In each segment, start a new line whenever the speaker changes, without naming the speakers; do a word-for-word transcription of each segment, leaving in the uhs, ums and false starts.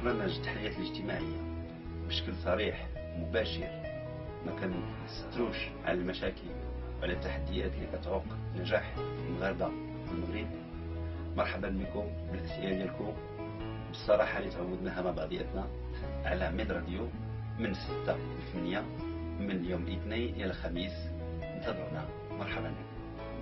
برنامج التحليات الاجتماعية بشكل صريح مباشر، ما كنستروش على المشاكل وعلى التحديات اللي كتعوق نجاح المغاربة في المغرب. مرحبا بكم بالأسئلة ديالكم بالصراحة اللي تعودناها مع بعضياتنا على ميد راديو من ستة ل ثمانية من يوم الاثنين إلى الخميس. انتظرونا. مرحبا بكم.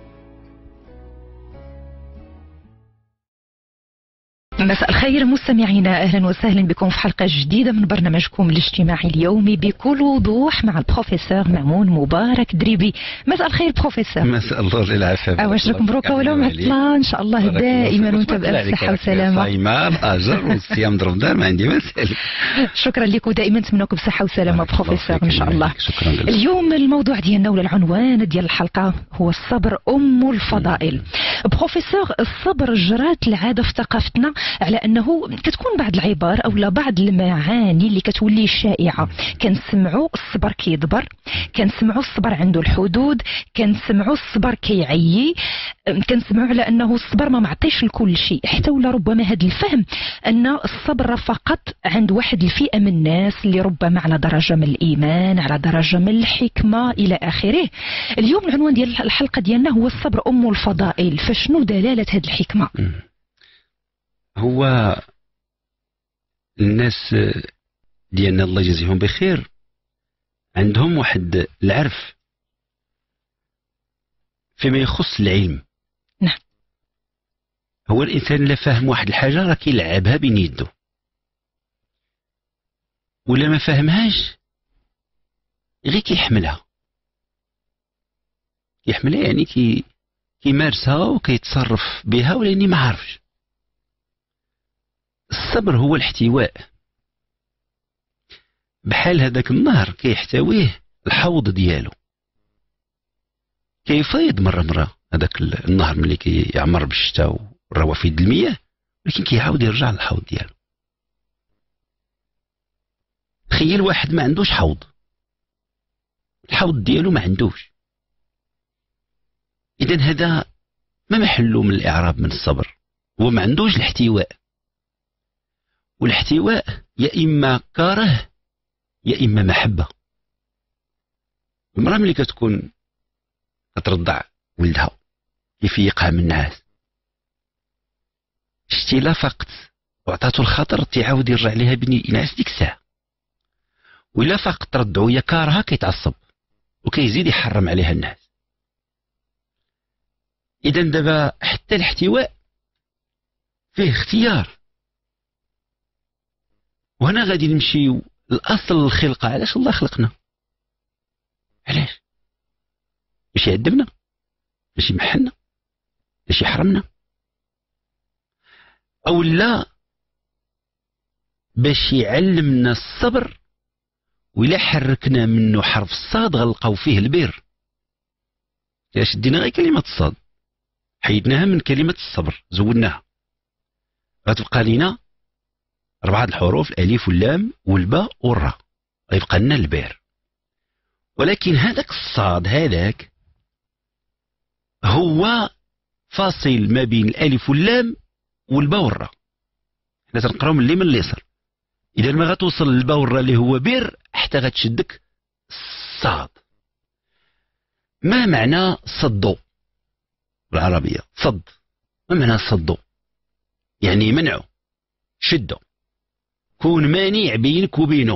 مساء الخير مستمعينا، اهلا وسهلا بكم في حلقه جديده من برنامجكم الاجتماعي اليومي بكل وضوح مع البروفيسور مامون مبارك دريبي. مساء بالخير بروفيسور.
مساء النور العافيه.
واش راكم مبروكه ولا معطله؟ ان شاء الله دائما وانت بالف صحه وسلامه.
صايمه باجر والصيام رمضان ما عندي ما نسالك.
شكرا لك ودائما نتمنوك بصحه وسلامه بروفيسور ان شاء الله.
شكرا لك.
اليوم الموضوع ديالنا ولا العنوان ديال الحلقه هو الصبر ام الفضائل. بروفيسور، الصبر جرات العاده في ثقافتنا على انه كتكون بعض العبار او بعض المعاني اللي كتولي شائعه. كنسمعوا الصبر كيدبر، كنسمعوا الصبر عنده الحدود، كنسمعوا الصبر كيعيي، كنسمعوا على انه الصبر ما معطيش لكل شيء، حتى ولا ربما هذا الفهم ان الصبر فقط عند واحد الفئه من الناس اللي ربما على درجه من الايمان، على درجه من الحكمه الى اخره. اليوم العنوان ديال الحلقه ديالنا هو الصبر ام الفضائل. فشنو دلاله هذه الحكمه؟
هو الناس ديالنا الله يجزيهم بخير عندهم واحد العرف فيما يخص العلم.
نعم.
هو الانسان لا فاهم واحد الحاجه راه كيلعبها بين يدو، ولا ما فاهمهاش غير كيحملها كيحملها يعني كي كيمارسها وكيتصرف بها ولاني ما عارفش. الصبر هو الاحتواء، بحال هذاك النهر كيحتويه الحوض ديالو، كيفيض مرة مرة هذاك النهر ملي كيعمر بالشتاء والروافد المياه، ولكن كيعاود يرجع للحوض ديالو. تخيل واحد ما عندوش حوض، الحوض ديالو ما عندوش، إذن هذا ما محله من الإعراب من الصبر، هو ما عندوش الاحتواء. والاحتواء يا إما كاره يا إما محبة. المرأة ملي كتكون كترضع ولدها يفيقها من النعاس، شتي لا فقت وعطاتو الخطر تيعاود يرجع ليها بني ينعس ديك الساعة، وإلا فقت تردعو يا كارها كيتعصب وكيزيد يحرم عليها النعاس. إذن دابا حتى الاحتواء فيه اختيار. وهنا غادي نمشيو الأصل الخلقة. علاش الله خلقنا؟ علاش؟ باش يعذبنا؟ باش يمحلنا؟ باش يحرمنا؟ أو لا باش يعلمنا الصبر، وإلا حركنا منه حرف الصاد غنلقاو فيه البر. إلا شدينا غير كلمة الصاد حيدناها من كلمة الصبر زودناها، غتبقى لينا أربعة الحروف، الألف واللام والباء والراء، غيبقى لنا البير. ولكن هذاك الصاد هذاك هو فاصل ما بين الألف واللام والباء والراء. حنا تنقراو من اليمين لليسار، إذا ما غتوصل للباء والراء اللي هو بير حتى غتشدك الصاد. ما معنى صدو بالعربية؟ صد، ما معنى صدو؟ يعني منعه، شده، كون مانع بينك وبينه.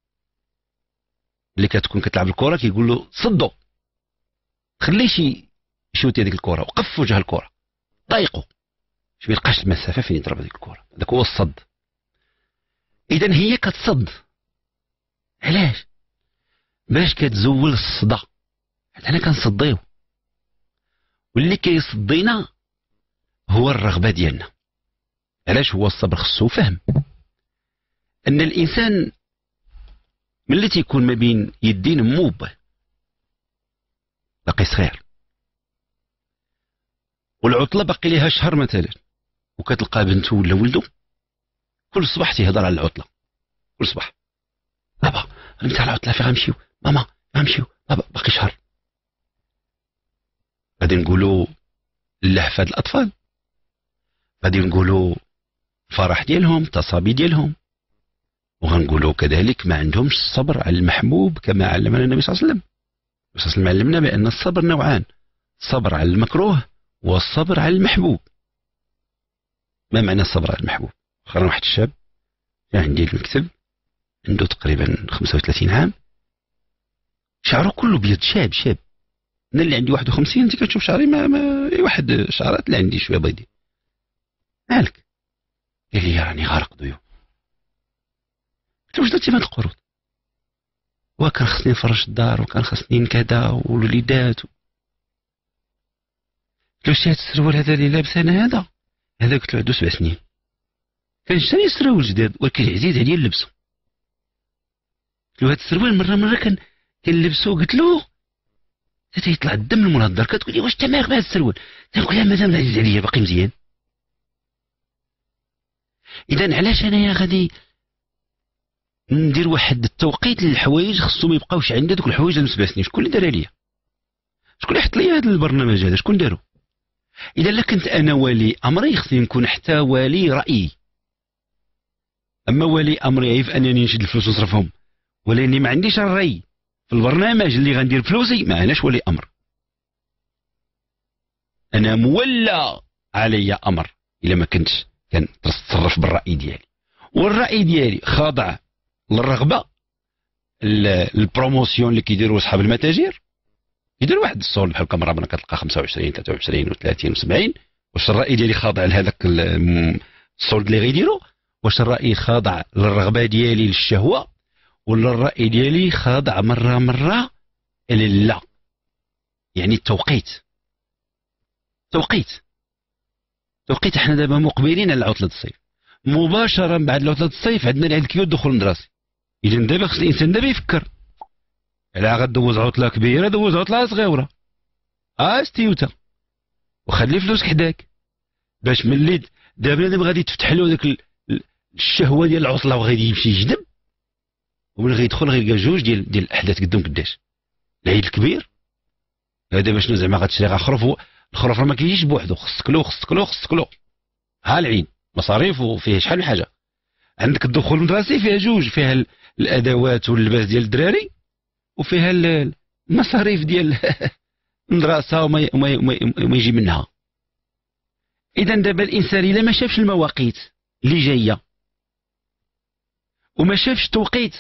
اللي كتكون كتلعب الكره كيقول له صدو، خليش يشوتي هذيك الكره، وقف وجه الكره، طايقه باش ما يلقاش المسافه فين يضرب هذيك الكره. هذاك هو الصد. اذا هي كتصد. علاش؟ باش كتزول الصدى. حنا كنصديو، واللي كيصدينا هو الرغبه ديالنا. علاش؟ هو الصبر خصو فهم ان الانسان ملي تيكون ما بين يدين موب باقي صغير، والعطله باقي ليها شهر مثلا، وكتلقى بنته ولا ولده كل صباح تيهضر على العطله. كل صباح بابا نتا العطله فين غنمشيو، ماما غنمشيو، بابا باقي شهر. غادي نقولوا اللهفه الاطفال، غادي نقولوا الفرح ديالهم، التصابي ديالهم، وغنقولوا كذلك ما عندهمش الصبر على المحبوب كما علمنا النبي صلى الله عليه وسلم. النبي صلى الله عليه وسلم علمنا بأن الصبر نوعان: الصبر على المكروه والصبر على المحبوب. ما معنى الصبر على المحبوب؟ خرج واحد الشاب جا عندي في المكتب، عنده تقريبا خمسة وثلاثين عام، شعره كله بيض، شاب شاب. انا اللي عندي واحد وخمسين، انت كتشوف شعري ما, ما اي واحد شعرات اللي عندي شويه بيضين. مالك؟ قال لي راني غارق ديون. قلت له واش درتي بهاد القروض؟ وكان خصني نفرش الدار وكان خصني كذا والوليدات. قلت له شتي هاد السروال هذا اللي لابس انا هذا هذا قلت له عنده سبع سنين، كان شري سروال جداد ولكن عزيز عليا نلبسو. قلت له هاد السروال مره مره كان كنلبسو، قلت له حتى يطلع الدم المنظر. كتقول لي واش انت مالك بهذا السروال؟ تنقول لها مازال عزيز عليا باقي مزيان. اذا علاش انايا غادي ندير واحد التوقيت للحوايج خصهم ما يبقاوش عندي دوك الحوايج اللي ما سباسنيش؟ شكون اللي دارها ليا؟ شكون اللي حط لي هذا البرنامج هذا؟ شكون دارو؟ اذا لا كنت انا ولي امري خصني نكون حتى ولي رايي. اما ولي امري عيف انني نشد الفلوس ونصرفهم، ولاني ما عنديش الراي في البرنامج اللي غندير فلوسي، ما اناش ولي امر. انا مولى علي امر الا ما كنتش كنتصرف بالراي ديالي، والراي ديالي خاضع للرغبه. البروموسيون اللي كيديروا اصحاب المتاجر، يدير واحد الصول بحال هكا، مره كتلقى خمسة وعشرين ثلاثة وعشرين وثلاثين وسبعين. واش الراي ديالي خاضع لهذاك الصولد اللي غيديروا؟ واش الراي خاضع للرغبه ديالي للشهوه، ولا الراي ديالي خاضع مره مره لا؟ يعني التوقيت توقيت توقيت احنا دابا مقبلين على عطله الصيف، مباشره بعد عطله الصيف عندنا العيد الكبير الدخول المدرسي. اذا دابا خص الانسان دابا يفكر، على غدوز عطله كبيره دوز عطله صغيره، اه ستيوتا وخلي فلوسك حداك، باش ملي دابا دابا غادي تفتح له داك الشهوه ديال العطله وغادي يمشي يجذب، ومن غيدخل غيلقى جوج ديال ديال الاحداث قدام قداش. العيد الكبير هذا باش زعما غتشري غا خروف، الخروف راه ما كيجيش بوحدو، خصك له خصك له خصك له ها العيد مصاريف وفيه شحال من حاجه. عندك الدخول المدرسي فيها جوج، فيها الادوات واللباس ديال الدراري، وفيها المصاريف ديال المدرسه وما وما وما يجي منها. اذا دابا الانسان الا ما شافش المواقيت اللي جايه وما شافش توقيت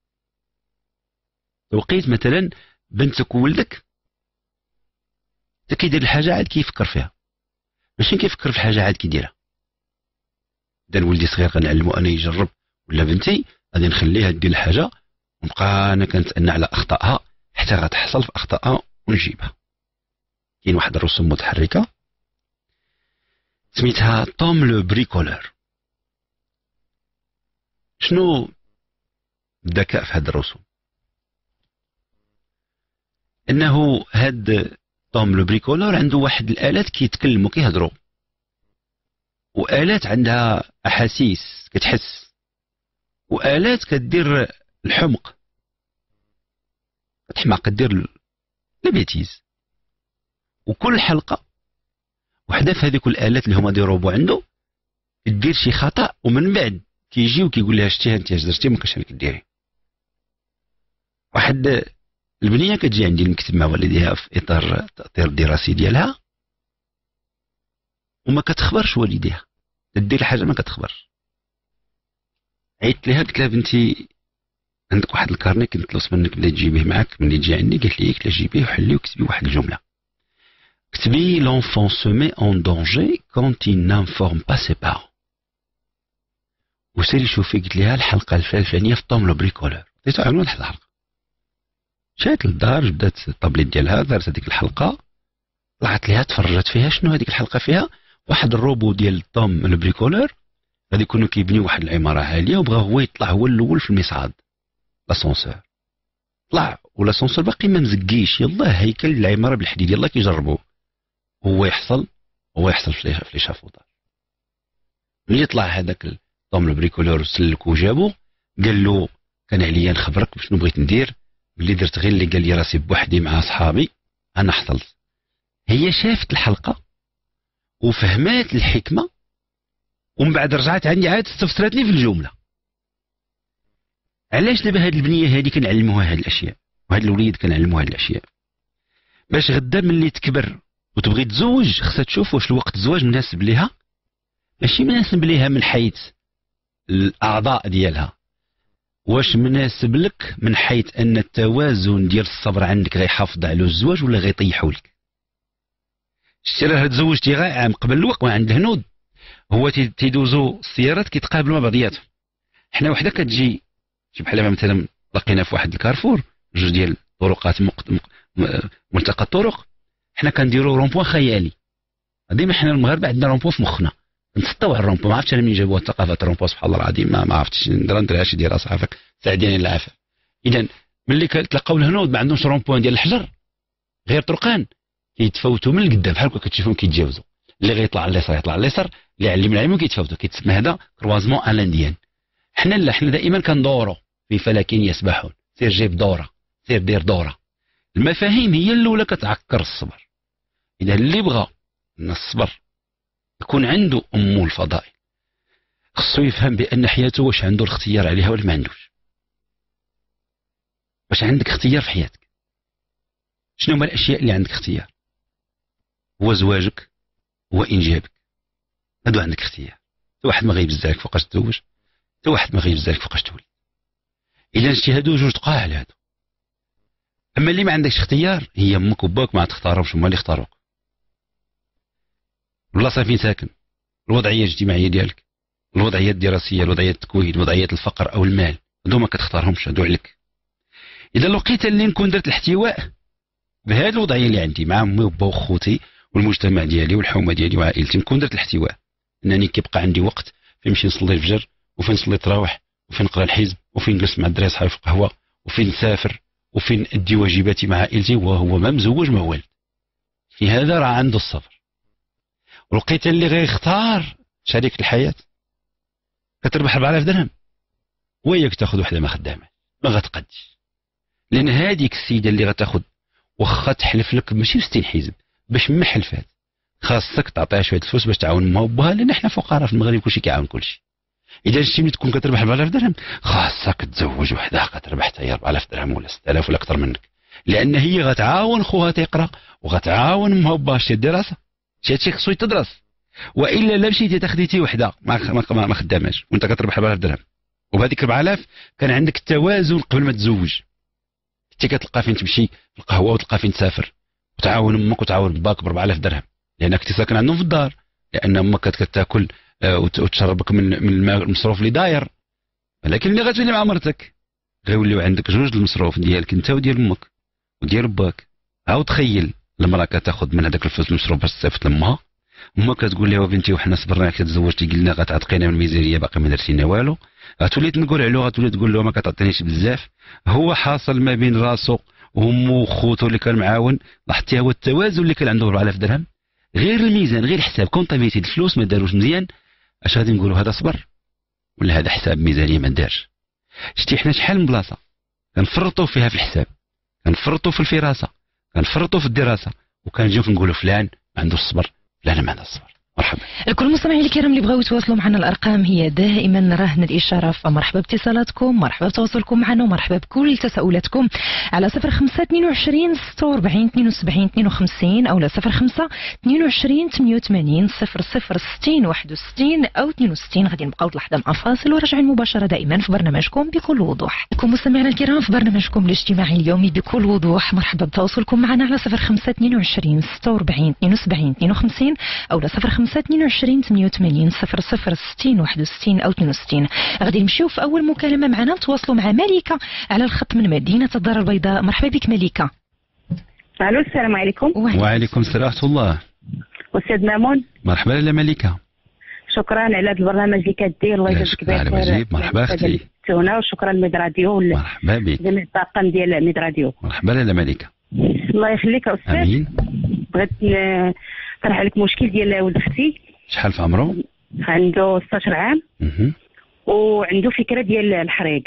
توقيت مثلا بنتك وولدك، انت كيدير الحاجه عاد كيفكر فيها، ماشي كيفكر في الحاجه عاد كيديرها. اذا ولدي صغير غنعلمو انا يجرب، ولا بنتي غادي نخليها دير الحاجه ونبقى انا كنتأنى على اخطائها حتى غتحصل في اخطائها ونجيبها. كاين واحد الرسوم متحركه سميتها توم لو بريكولور. شنو الذكاء في هاد الرسوم؟ انه هاد توم لو بريكولور عنده واحد الالات كيتكلموا كيهضروا، والات عندها احاسيس كتحس، والات كدير الحمق كتحماق كدير البيتيز. وكل حلقه وحده في هذيك الالات اللي هما دي روبو عنده دير شي خطا، ومن بعد كيجي وكيقول لها شتي انت اش درتي ما كاينش عليك ديري. واحد البنيه كتجي عندي المكتب مع والديها في اطار التاطير الدراسي ديالها، وما كتخبرش والديها، تدير حاجه ما كتخبرش. عيطت لها قلت لها بنتي عندك واحد الكارني كنت طلبت منك بلا تجيبيه معاك ملي تجي عندي، قالت لي قلت لها جيبيه وحليه وكتبي واحد الجمله، كتبي l'enfant se met en danger quand il n'informe pas ses parents. وسيري شوفي قلت لها الحلقه الفلانيه في توم لو بريكولور، عطيتها عنوان واحد الحلقه. جات للدار جبدات الطابليت ديالها دارت هذيك الحلقه، طلعت ليها تفرجت فيها. شنو هذيك الحلقه فيها؟ واحد الروبو ديال توم لو بريكولور غادي يكونوا كيبنيو واحد العماره عاليه، وبغى هو يطلع هو الاول في المصعد لاسونسور. طلع والاسونسور باقي ما مزكيش، يلاه هيكل العماره بالحديد يلاه كيجربوه، هو يحصل هو يحصل في ليشافوداج. ملي طلع هذاك توم لو بريكولور سلك وجابو، قال له كان عليا نخبرك بشنو بغيت ندير، ملي درت غير اللي قال لي راسي بوحدي مع صحابي انا حصلت. هي شافت الحلقه وفهمات الحكمه، ومن بعد رجعت عندي عاد استفسرتني في الجمله. علاش دابا هاد البنيه هادي كنعلموها هاد الاشياء وهاد الوليد كنعلموها هاد الاشياء باش غدا ملي تكبر وتبغي تزوج خصها تشوف واش الوقت الزواج مناسب ليها، ماشي مناسب ليها من حيث الاعضاء ديالها، واش مناسب لك من حيث ان التوازن ديال الصبر عندك غيحافظ على الزواج ولا غيطيحوا لك. شتي راه تزوجتي غير عام قبل الوقت وعند الهنود هو تيدوزوا السيارات كيتقابلوا مع بعضياتهم. حنا وحده كتجي شي بحال مثلا لقينا في واحد الكارفور جوج ديال طرقات مق... ملتقى الطرق، حنا كنديروا رومبوان خيالي. ديما حنا المغاربه عندنا رومبوان في مخنا نتسطاو على الرومبوان. ما عرفتش انا منين جابوها الثقافه الرومبوان سبحان الله العظيم، ما, ما عرفتش ندير نديرها شي ديرها صحافك ساعديني العافيه. اذا ملي كتلقاو الهنود ما عندهمش رومبوان ديال الحجر غير طرقان كيتفاوتوا من القدام بحال هكا كتشوفهم كيتجاوزوا، اللي غيطلع على اليسار يطلع على اليسار، اللي علم العلم كيتفاوتوا، كيتسمى هذا كروازمون الانديان. حنا لا حنا دائما كندوروا في فلك يسبحون، سير جيب دوره سير دير دوره. المفاهيم هي الاولى كتعكر الصبر. اذا اللي بغى ان الصبر يكون عنده ام الفضائل خصو يفهم بان حياته واش عنده الاختيار عليها ولا ما عندوش. واش عندك اختيار في حياتك؟ شنو هما الاشياء اللي عندك اختيار؟ هو زواجك، هو انجابك، هادو عندك اختيار. تا واحد ما غيبزالك فوقاش تزوج، تا واحد ما غيبزالك فوقاش تولد. اذا شتي هادو جوج تقاعل هادو. اما اللي ما عندكش اختيار هي امك وباك ما تختارهمش، هما اللي اختاروك. البلاصه فين ساكن، الوضعيه الاجتماعيه ديالك، الوضعيه الدراسيه، الوضعيه التكوين، وضعيه الفقر او المال، هادو ما كتختارهمش، هادو عليك. اذا لقيت اللي نكون درت الاحتواء بهذه الوضعيه اللي عندي مع امي وبا وخوتي والمجتمع ديالي والحومه ديالي وعائلتي، نكون درت الاحتواء انني كيبقى عندي وقت فين نمشي نصلي الفجر، وفين نصلي التراويح، وفين نقرا الحزب، وفين نجلس مع الدراري صحابي في القهوه، وفين نسافر، وفين ادي واجباتي مع عائلتي وهو ما مزوج ما والد. في هذا راه عنده الصبر. ولقيت اللي غيختار شريك الحياه كتربح أربعة آلاف درهم وياك تاخذ وحده ما خدامه ما غتقدش، لان هذيك السيده اللي غتاخذ واخا تحلف لك ماشي ستين حزب باش ما حلفات، خاصك تعطيها شويه الفلوس باش تعاون امها وباها، لان حنا فقراء في المغرب كلشي كيعاون كلشي. اذا شتي ملي تكون كتربح أربعة آلاف درهم خاصك تزوج وحده كتربح حتى هي أربعة آلاف درهم ولا ستة آلاف ولا اكثر منك، لان هي غتعاون خوها تيقرا وغتعاون امها وباها شتي الدراسه، شي هادشي خصو يتدرس. والا لا مشيتي تاخديتي وحده ما ما, ما خداماش وانت كتربح أربعة آلاف درهم، وبهذيك أربعة آلاف كان عندك التوازن قبل ما تزوج، انت كتلقى فين تمشي في القهوه وتلقى فين تسافر وتعاون امك وتعاون باك ب أربعة آلاف درهم، لانك كنتي ساكن عندهم في الدار، لان امك كتاكل وتشربك من من المصروف اللي داير. ولكن اللي غتولي مع مرتك غيوليو عندك جوج المصروف ديالك انت وديال امك وديال باك. عاود تخيل المراه كتاخذ من هذاك الفلوس المصروف باش تصيفط لامها، امك كتقول لها بنتي وحنا صبرنا عليك تزوجتي قلنا غتعتقينا من الميزانيه باقي ما درتينا والو، غتولي تنقول عليه غتولي تقول له ما كتعطينيش بزاف. هو حاصل ما بين راسو وامه وخوته اللي كان معاون، لاحظتي هو التوازن اللي كان عنده أربعة آلاف درهم، غير الميزان غير الحساب كونطابيلتي الفلوس ما داروش مزيان. اش غادي نقولوا هذا صبر ولا هذا حساب ميزانيه ما دارش؟ شتي حنا شحال من بلاصه كنفرطوا فيها في الحساب، كنفرطوا في الفراسه، كنفرطوا في الدراسه، وكنجيو كنقولوا فلان ما عندوش الصبر، فلان ما عندوش الصبر. مرحبا.
الكل المستمعين الكرام اللي بغاو يتواصلوا معنا، الارقام هي دائما رهن الاشاره، فمرحبا باتصالاتكم، مرحبا بتواصلكم معنا، ومرحبا بكل تساؤلاتكم على صفر خمسة اثنين وعشرين ستة وأربعين اثنين وسبعين اثنين وخمسين او على صفر خمسة اثنين وعشرين ثمانية وثمانين صفر صفر ستين واحد وستين او اثنين وستين. غادي نبقاو لحظه مع فاصل وراجعين مباشره دائما في برنامجكم بكل وضوح. لكم مستمعينا الكرام في برنامجكم الاجتماعي اليومي بكل وضوح، مرحبا بتواصلكم معنا على صفر خمسة اثنين وعشرين ستة وأربعين اثنين وسبعين اثنين وخمسين او على صفر خمسة اثنين وعشرين ثمانية وثمانين صفر صفر ستين واحد وستين او اثنين وستين. غادي نمشيو في اول مكالمه معنا، نتواصلوا مع ملكه على الخط من مدينه الدار البيضاء. مرحبا بك ملكه.
الو السلام عليكم.
وعليكم السلام ورحمه الله.
استاذ مامون.
مرحبا لاله ملكه.
شكرا على هذا البرنامج اللي كدير، الله يجزيك بخير.
مرحبا اختي.
وشكرا لميد راديو.
مرحبا بك.
جميع الطاقم ديال ميد راديو.
مرحبا لاله ملكه.
الله يخليك استاذ.
امين.
بغيت نطرح عليك مشكل ديال ولد اختي.
شحال في عمره؟
عنده ستة عشر عام.
اها.
وعنده فكره ديال الحريق.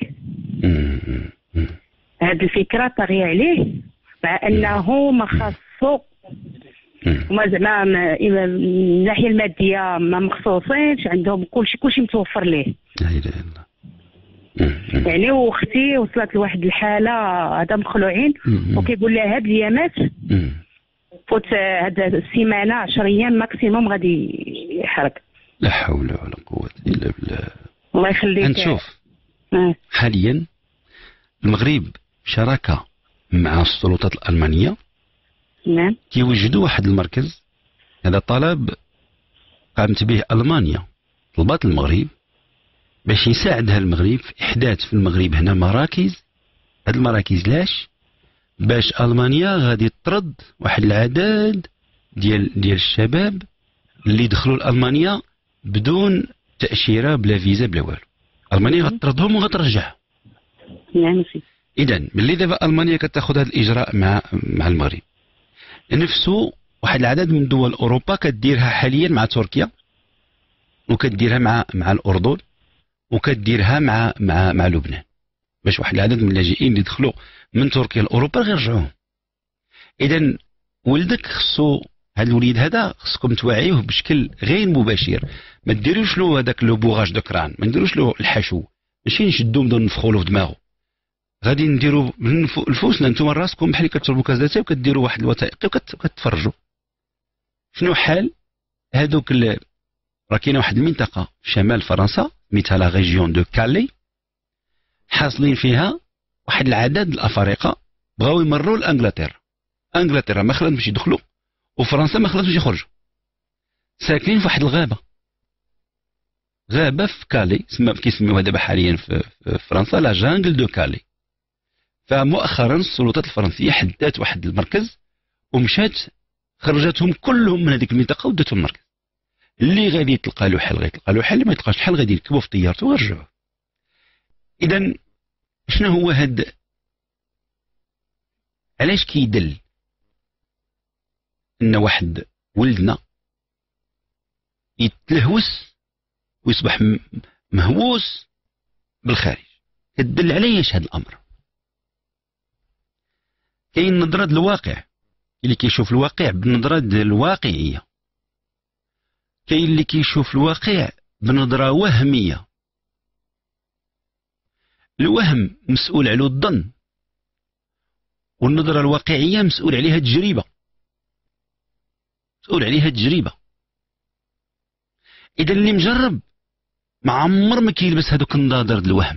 هذه الفكره طاغيه عليه، مع انه ما خاصو وما زعما من الناحيه الماديه ما مخصوصينش، عندهم كلشي كلشي متوفر ليه.
لا اله الا الله.
يعني واختي وصلت لواحد الحاله هذا مخلوعين وكيقول لها هاد الايامات فوت هاد السيمانه عشر ايام ماكسيموم غادي يحرق.
لا حول ولا قوه الا بالله.
الله يخليك.
نشوف حاليا المغرب شراكه مع السلطات الالمانيه.
نعم.
كيوجدوا واحد المركز، هذا طلب قامت به المانيا، طلبات المغرب باش يساعدها المغرب في احداث في المغرب هنا مراكز. هاد المراكز لاش؟ باش المانيا غادي تطرد واحد العدد ديال ديال الشباب اللي دخلوا لالمانيا بدون تاشيره بلا فيزا بلا والو. المانيا غتطردهم وغترجعهم.
نعم سي.
اذا ملي دابا المانيا كتاخذ هذا الاجراء مع مع المغرب، نفسه واحد العدد من دول اوروبا كديرها حاليا مع تركيا، وكديرها مع مع الاردن، وكديرها مع مع مع لبنان، باش واحد العدد من اللاجئين اللي دخلوا من تركيا لاوروبا غير يرجعوهم. اذا ولدك خصو، هذا الوليد هذا خصكم توعيوه بشكل غير مباشر. ما ديروش له هذاك لو بوغاج دو كران، ما نديروش له الحشو، ماشي نشدو نبداو نفخوا له في دماغه. غادي نديروا الفوسنا نتوما راسكم بحال كتشربوا كاس داتاي وكديروا واحد الوثائقي وكتفرجوا شنو حال هذوك. راه كاينه واحد المنطقه في شمال فرنسا سميتها لا ريجيون دو كالي، حاصلين فيها واحد العدد الافارقه بغاو يمروا لانجلترا. انجلترا ما خلاتهمش باش يدخلوا، وفرنسا ما خلاتهمش يخرجوا. ساكنين في واحد الغابه، غابه في كالي، سما كيسميوها دابا حاليا في فرنسا لا جانجل دو كالي. فمؤخرا السلطات الفرنسيه حدات واحد المركز ومشات خرجتهم كلهم من هذيك المنطقه وداتهم المركز. اللي غادي يتلقى له حل غيتلقى له حل، اللي ما يتلقاش حل غادي يركبوا في طيارته ويرجعوا. اذا شنو هو هاد، علاش كيدل ان واحد ولدنا يتلهوس ويصبح مهووس بالخارج؟ كدل على ايش هذا الامر؟ كاين نظره الواقع اللي كيشوف الواقع بنظره الواقعيه، كاين اللي كيشوف الواقع بنظره وهميه. الوهم مسؤول عليه الظن، والنظره الواقعيه مسؤول عليها التجربه، مسؤول عليها التجربه. اذا اللي مجرب ما عمر ما كيلبس هذوك النظاظر د الوهم.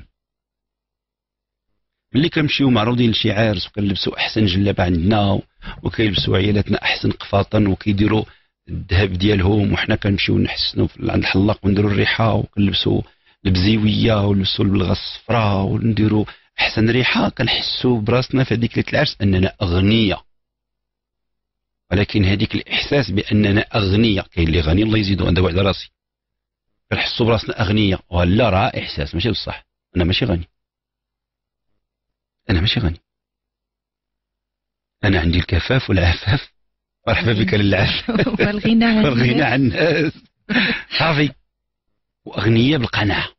ملي كنمشيو معروضين لشي عرس وكنلبسوا احسن جلابه عندنا وكيلبسوا عيالاتنا احسن قفاطن وكيديروا الذهب ديالهم، وحنا كنمشيو نحسنوا عند الحلاق ونديروا الريحه وكنلبسوا البزيويه ونلبسوا البلغه الصفراء ونديروا احسن ريحه، كنحسوا براسنا في هذيك ليله العرس اننا اغنياء. ولكن هذيك الاحساس باننا اغنياء، كاين اللي غني الله يزيدو، ندوي على راسي، كنحسوا براسنا اغنياء، ولا راه احساس ماشي بصح. انا ماشي غني، انا ماشي غني، انا عندي الكفاف والعفاف. مرحبا بك للعاف
والغنى عن
والغنى عن الناس صافي، واغنياء بالقناعه.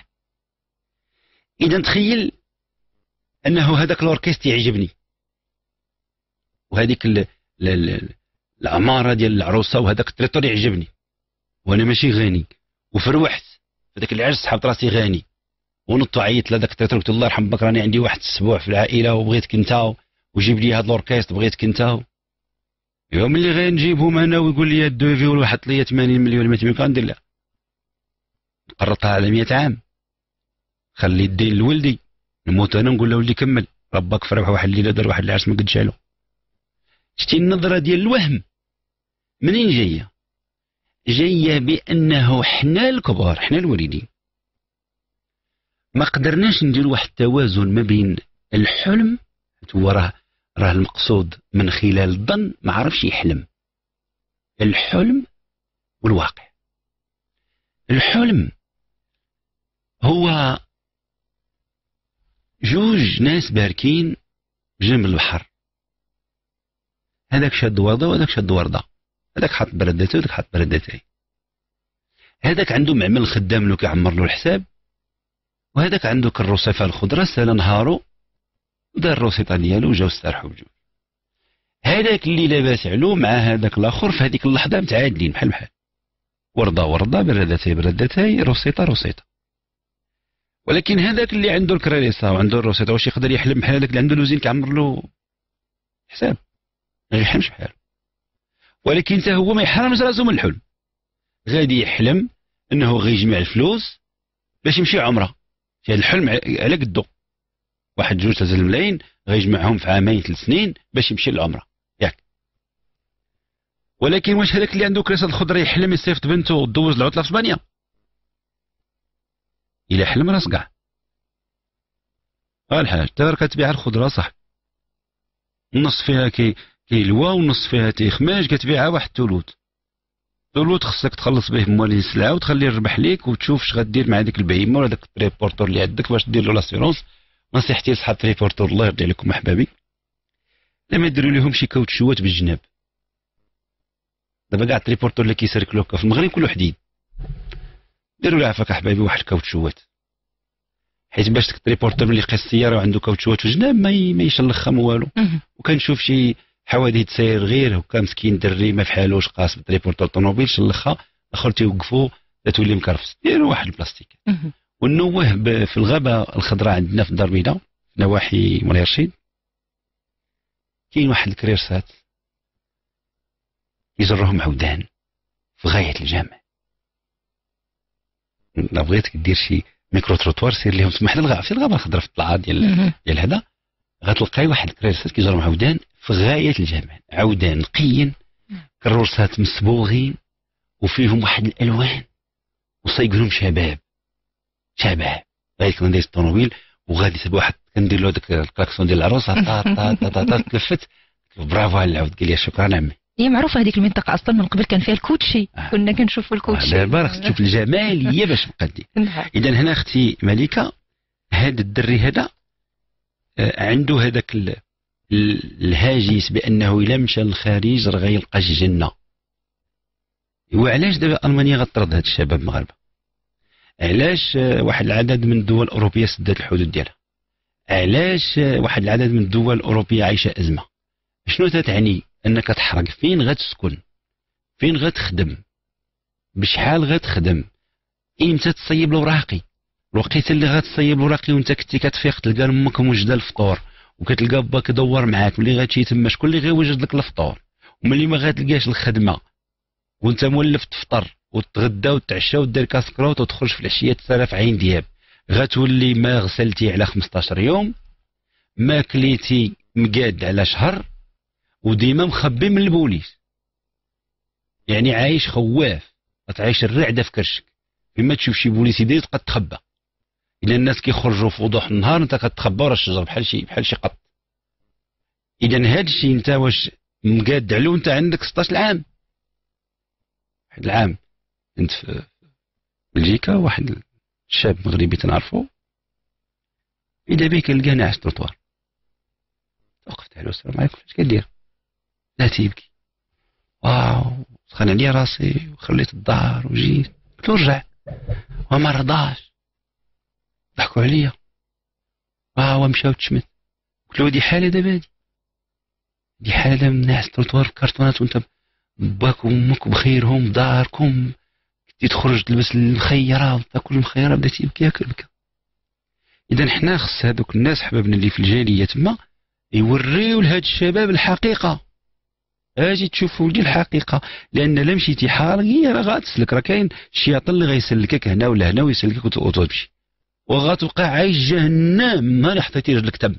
اذا تخيل انه هذاك الاوركستر يعجبني، وهذيك العماره ديال العروسه وهذاك التريتور يعجبني، وانا ماشي غني، وفروحت في ذاك العرس حبت راسي غني، ونط عيط لهذاك التريتور قلت الله يرحم بك راني عندي واحد السبوع في العائله وبغيتك انت، وجيب لي هذا الاوركستر بغيتك انت. يوم اللي غنجيبهم انا ويقول لي الدوفي وحط لي ثمانين مليون مئة مليون كندير لا، قرطها على مئة عام، خلي الدين لولدي، نموت انا نقول له ولدي كمل، ربك فرح واحد الليله دار واحد العرس ما قدش له. شتي النظره ديال الوهم منين جايه؟ جايه بانه حنا الكبار، حنا الوالدين ما قدرناش ندير واحد التوازن ما بين الحلم، هو راه راه المقصود من خلال الظن ما عرفش يحلم، الحلم والواقع. الحلم هو جوج ناس باركين جنب البحر، هذاك شاد ورده وهذاك شاد ورده، هذاك حط بردته وهذاك حط بردته، هذاك عنده معمل خدام له كيعمر له الحساب، وهذاك عنده كالروسيفه الخضراء سالا نهارو ودار الروسيطه ديالو وجاو استراحوا بجوج. هذاك اللي لاباس علو مع هذاك الاخر في هذيك اللحظه متعادلين بحال بحال، ورده ورده، بردتي بردتي، روسيطه روسيطه. ولكن هذاك اللي عنده الكراريسه وعنده الروسيطه واش يقدر يحلم بحال هذاك اللي عنده لوزين كيعمر له حساب؟ ما يحلمش بحاله. ولكن حتى هو ما يحرمش راسو من الحلم، غادي يحلم انه غيجمع الفلوس باش يمشي عمره. هذا الحلم على قدو، واحد جوج ثلاثة الملايين غيجمعهم في عامين ثلاث سنين باش يمشي للعمره ياك. ولكن واش هذاك اللي عنده كراسه الخضره يحلم يصيفط بنته ودوز العطله في اسبانيا؟ الا حلم راس كاع. ها الحاج تا كتبيع الخضره صح، النص فيها كي كيلوا والنص فيها تيخماج، كتبيعها واحد الثلث. ثلث خصك تخلص به موالين السلعه وتخليه يربح ليك وتشوف اش غدير مع ديك البهيمه ولا داك التريبورتور اللي عندك باش دير له لاسيرونس. نصيحتي لصحاب التريبورتور الله يرضي عليكم احبابي، لما يديروا لهم شي كاوتشوات بالجناب. دابا كاع التريبورتور اللي كيسركلو في المغرب كله حديد، ديروا له عفاك احبابي واحد الكاوتشوات، حيت باش داك التريبورتور اللي قيس السياره وعنده كاوتشوات في الجناب ما ما يشلخها ما والو. وكنشوف شي حوادث ساير غير هكا مسكين دري ما فحالوش قاس بالتريبورتور طوموبيل شلخها، الاخر تيوقفوا تولي مكرفس. ديروا واحد البلاستيك. والنوه في الغابه الخضراء عندنا في الدار البيضاء نواحي مولاي رشيد كاين واحد الكريرسات يجرهم عودان في غايه الجامع. لا بغيتك دير شي ميكرو تروتوار سير لهم تما حدا الغابه في الغابه الخضراء في الطلعه ديال ديال هذا، غتلقاي واحد الكريرسات كيجرهم عودان في غايه الجمال، عودان نقيين كروسات مصبوغين وفيهم واحد الالوان وصايبهم شباب شباب غادي كندير الطوموبيل وغادي تبقى واحد كندير له داك الكلاكسون ديال العروسه طا طا طا طا تلفت برافو على العود قال لي شكرا عمي. هي
معروفه هذيك المنطقه اصلا من قبل كان فيها الكوتشي. آه. كنا كنشوفوا الكوتشي.
دابا راك تشوف الجماليه باش تبقى دير. اذا هنا اختي مليكه هذا الدري هذا عنده هذاك الهاجس بانه الا مشى للخارج راه غيلقى الجنه. وعلاش دابا المانيا غطرد هاد الشباب المغاربه؟ علاش واحد العدد من الدول الاوروبيه سدات الحدود ديالها؟ علاش واحد العدد من الدول الاوروبيه عايشه ازمه؟ شنو تتعني؟ انك تحرق فين غتسكن؟ فين غتخدم؟ بشحال غتخدم؟ امتى تصيب الوراقي؟ الوقيته اللي غتصيب الوراقي وانت كنتي كتفيق تلقى امك موجده الفطور وكتلقى باك يدور معاك، ملي غتمشي تما شكون اللي غيوجد لك الفطور؟ وملي ما غتلقاش الخدمه وانت مولف تفطر وتغدى وتعشى ودير كاس كروت وتخرج في العشيه تسالى في عين دياب، غتولي ما غسلتي على خمسطاش يوم، ما كليتي مقاد على شهر، وديما مخبي من البوليس. يعني عايش خواف، غتعيش الرعده في كرشك، فيما تشوف شي بوليس يدير تبقى تخبى. الا الناس كيخرجوا في وضوح النهار انت كتخبى ورا الشجر بحال شي بحال شي قط. اذا هذا الشيء انت واش مقاد عليه وانت عندك ستطاش عام؟ واحد العام كنت في بلجيكا واحد الشاب مغربي تنعرفو اذا بيه كنلقاه ناعس التروطوار. وقفت عليه السلام عليكم اش كدير؟ لا تيبكي. واو سخن عليا راسي وخليت الدار وجيت. قلت له رجع وما رضاش، ضحكوا عليا. واو مشى وتشمت. قلت له دي حاله دابا هادي دي حاله من ناعس التروطوار في كرتونات وانت باك وامك بخيرهم داركم، كنتي تخرج تلبس المخيره وتاكل المخيره، بدا تيبكي ياكل بكى. اذا حنا خص هذوك الناس حبابنا اللي في الجاليه تما يوريو لهاد الشباب الحقيقه، اجي تشوفوا لي الحقيقه، لان لا مشيتي حارقيه راه غاتسلك، راه كاين الشياطين اللي غيسلكك هنا ولا هنا ويسلكك وتمشي وغتبقى عايش جهنم ما حطيتي رجلك تم.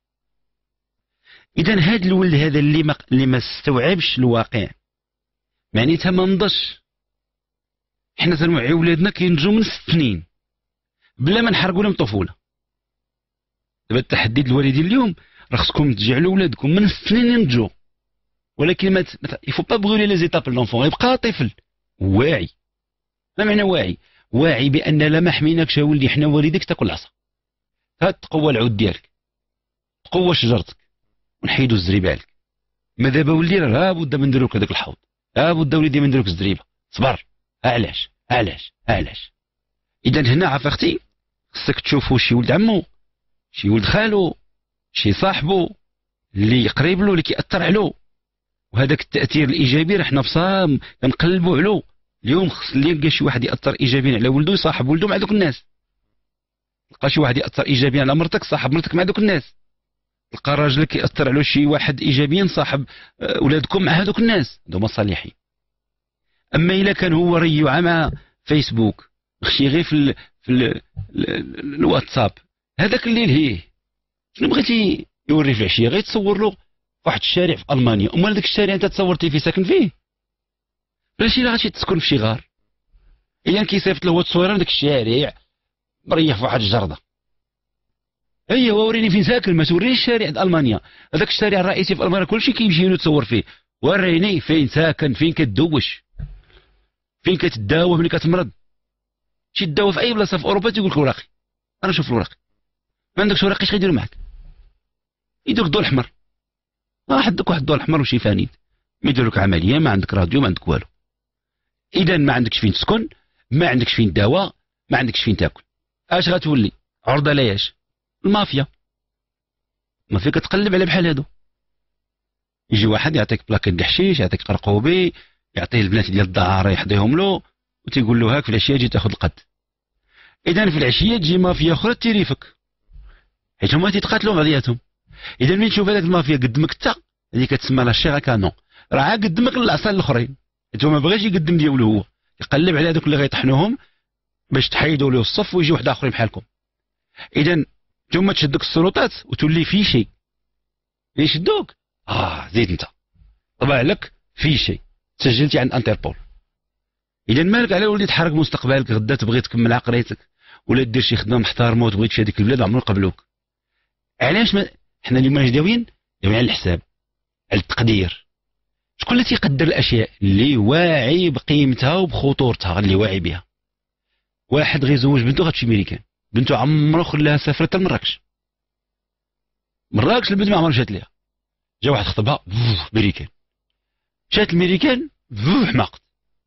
اذا هاد الولد هذا اللي ما اللي ما استوعبش الواقع معناتها ما نضش. حنا تنوعي ولادنا كينجوا من ست سنين بلا ما نحرقوا لهم طفوله. دابا التحدي الوالدين اليوم راه خصكم تجعلوا ولادكم من ست سنين ينضجوا، ولكن ما يفو با بغولي لي زيتاب لونفون، يبقى طفل واعي. ما معنى واعي؟ واعي بان لا ما حميناكش يا ولدي حنا والديك تاكل العصا. هاد تقوى العود ديالك، تقوى شجرتك ونحيدوا الزريبه عليك. ما دابا ولدي راه لابد من نديروا لك هذاك الحوض، لابد ولدي من نديروا لك الزريبه، صبر. علاش علاش علاش؟ اذا هنا عافا اختي خصك تشوفوا شي ولد عمو، شي ولد خالو، شي صاحبو اللي قريب له اللي كيأثر عليه، وهذاك التأثير الإيجابي راه حنا بصام كنقلبوا عليه. اليوم خص اللي يلقى شي واحد يأثر إيجابيا على ولده يصاحب ولده مع دوك الناس. تلقى شي واحد ياثر ايجابيا على مرتك صاحب مرتك مع دوك الناس، تلقى راجلك ياثر على شي واحد ايجابيا صاحب اولادكم مع هذوك الناس، هذو هما صالحين. اما الا كان هو ريوعه مع فيسبوك ماشي غير في ال في ال الواتساب، هذاك اللي لهيه شنو بغيتي يوري في العشيه؟ غير تصور له واحد الشارع في المانيا، امال داك الشارع انت تصورتي فيه ساكن فيه؟ ماشي لا غادي تسكن في شي غار، الا كيصيفط له هو التصويره من داك الشارع مريح في واحد الجرده. اي هو وريني فين ساكن، ما تورينيش الشارع د المانيا، هذاك الشارع الرئيسي في المانيا كلشي كيمشي له تصور فيه، وريني فين ساكن، فين كتدوش، فين كتداوى ملي كتمرض. شي تداوى في اي بلاصه في اوروبا تيقول لك وراقي، انا شوف الوراقي، ما عندكش وراقي اش غيديروا معاك؟ يديروك الضوء الاحمر، عندك واحد الضوء الاحمر وشي فانيد، ما يديروا لك عمليه، ما عندك راديو، ما عندك والو. اذا ما عندكش فين تسكن، ما عندكش فين دواء، ما عندكش فين تاكل، اش غتولي؟ عرضه لاياش؟ المافيا. المافيا كتقلب على بحال هادو، يجي واحد يعطيك بلاكيت د الحشيش، يعطيك قرقوبي، يعطيه البنات ديال الدار يحضيهم له وتيقول له هاك في العشيه جي تاخذ القد. اذا في العشيه تجي مافيا اخرى تيريفك، حيت هما تيتقاتلوا بعضياتهم. اذا ملي تشوف هذاك المافيا قدمك انت، هذه كتسمى لا شيغا كانون، راه قدمك للعصا الاخرين، حيت هو ما بغاش يقدم ديالو، هو يقلب على هذوك اللي غيطحنوهم باش تحيدوا له الصف ويجي واحد اخرين بحالكم. اذا ثم تشدك السلطات وتولي في شيء يشدوك، اه زيد انت طبع لك في شيء تسجلتي عند انتربول. اذا مالك على وليت تحرك مستقبلك، غدا تبغي تكمل عقريتك ولا دير شي خدمه محترمه وتبغي تمشي هذيك البلاد عمرهم يقبلوك. علاش ما حنا اليوم ماش داويين داويين على الحساب، على التقدير. شكون اللي تيقدر الاشياء؟ اللي واعي بقيمتها وبخطورتها، اللي واعي بها. واحد غيزوج بنته غتمشي ميريكان، بنته عمرو خلاها سافرت لمراكش، مراكش البنت ما عمرها مشات ليها، جا واحد خطبها ميريكان، مشات الميريكان حماقت،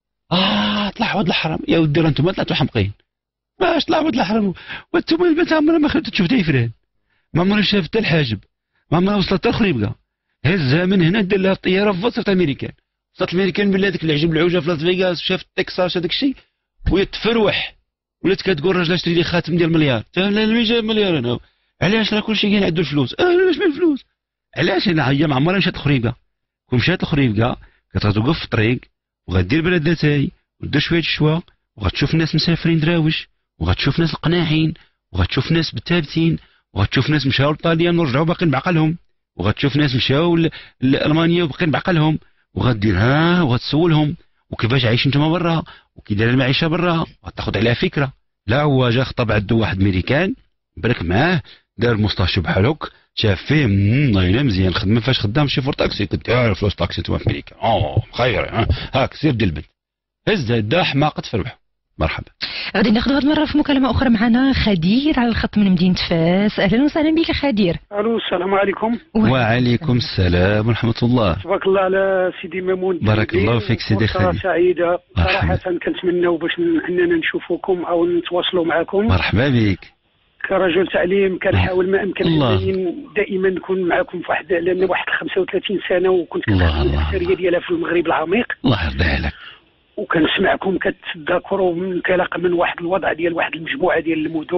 اه طلع ولد الحرام. يا ودي راه انتم طلعتوا حمقين، باش طلع ولد الحرام؟ وانتم البنت عمرها ما خلت تشوف دايفران، ما عمرها شافت حتى الحاجب، ما عمرها وصلت حتى الخريبكه، هزها من هنا دار لها الطياره في وسط امريكان، وصلت الميريكان بالله ديك العجب العوجه في لاس فيغاس، شافت تكساس هذاك الشيء ويتفروح، ولات كتقول راجل اشتري لي خاتم ديال مليار، لا مين جاب مليار انا؟ علاش؟ راه كلشي كاين عنده الفلوس. اه علاش من الفلوس؟ علاش؟ انا هي ما عمرها مشات الخريبكه، كون مشات الخريبكه كتوقف في الطريق وغدير بلاد اتاي ودير شويه الشوا، وغتشوف الناس مسافرين دراوش، وغتشوف ناس القناعين، وغتشوف ناس بالثابتين، وغتشوف ناس مشاو لطاليان ورجعوا باقيين بعقلهم، وغتشوف ناس مشاو لالمانيا وباقيين بعقلهم، وغدير ها وغتسولهم وكيفاش عايشين نتوما برا وكي داير المعيشه برا، وغتاخذ عليها فكره. لا هو جا خطب عنده واحد ميريكان برك معاه، دار مستشفى بحالك، شاف فيه والله مزيان خدمه، فاش خدام شي فور تاكسي كدير فلوس تاكسي نتوما في امريكا، اه خير هاك سير ديال البنت، هز دا حماقه تفربح. مرحبا.
غادي ناخذ هذه المره في مكالمه اخرى معنا خدير على الخط من مدينه فاس. اهلا وسهلا بك خدير.
الو السلام عليكم.
وعليكم السلام ورحمه الله.
تبارك الله على سيدي مامون.
بارك الله فيك سيدي خدير.
سعيده صراحه، كنتمناو باش اننا نشوفوكم او نتواصلوا معكم.
مرحبا بك.
كرجل تعليم كنحاول ما امكن انني دائما نكون معكم في واحد، لان واحد خمسة وثلاثين سنه وكنت كنخدم الاكثريه ديالها في المغرب العميق.
الله يرضي عليك.
وكنسمعكم كتذكروا من انطلاق من واحد الوضع ديال واحد المجموعه ديال المدن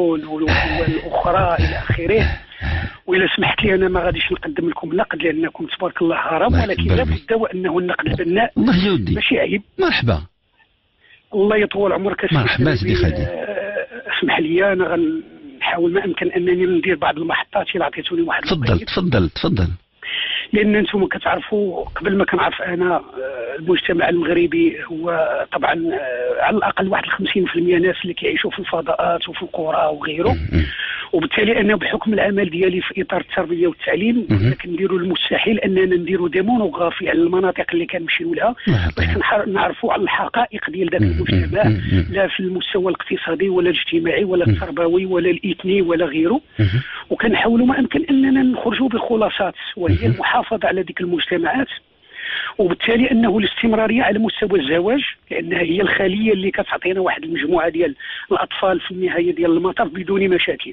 والاخرى الى اخره. وإلا سمحت لي انا ما غاديش نقدم لكم النقد لانكم تبارك الله هرم، ولكن لابد وانه النقد البناء
الله يودي
ماشي عيب.
مرحبا.
الله يطول عمرك.
مرحبا سيدي خدير.
اسمح لي انا غنحاول ما امكن انني ندير بعض المحطات اللي عطيتوني واحد.
تفضل تفضل تفضل.
لان انتم كتعرفوا قبل ما كنعرف انا المجتمع المغربي هو طبعا على الاقل واحد خمسين بالمئة ناس اللي كيعيشوا في الفضاءات وفي القرى وغيره، وبالتالي انا بحكم العمل ديالي في اطار التربيه والتعليم كنديروا المستحيل اننا نديروا ديمونوغرافي على المناطق اللي كنمشيو لها باش نعرفوا على الحقائق ديال ذاك المجتمع، لا في المستوى الاقتصادي ولا الاجتماعي ولا التربوي ولا الاثني ولا غيره، وكنحاولوا ما امكن اننا نخرجوا بخلاصات وهي المحافظه على ذيك المجتمعات، وبالتالي انه الاستمراريه على مستوى الزواج، لانها هي الخليه اللي كتعطينا واحد المجموعه ديال الاطفال في النهايه ديال المطاف بدون مشاكل.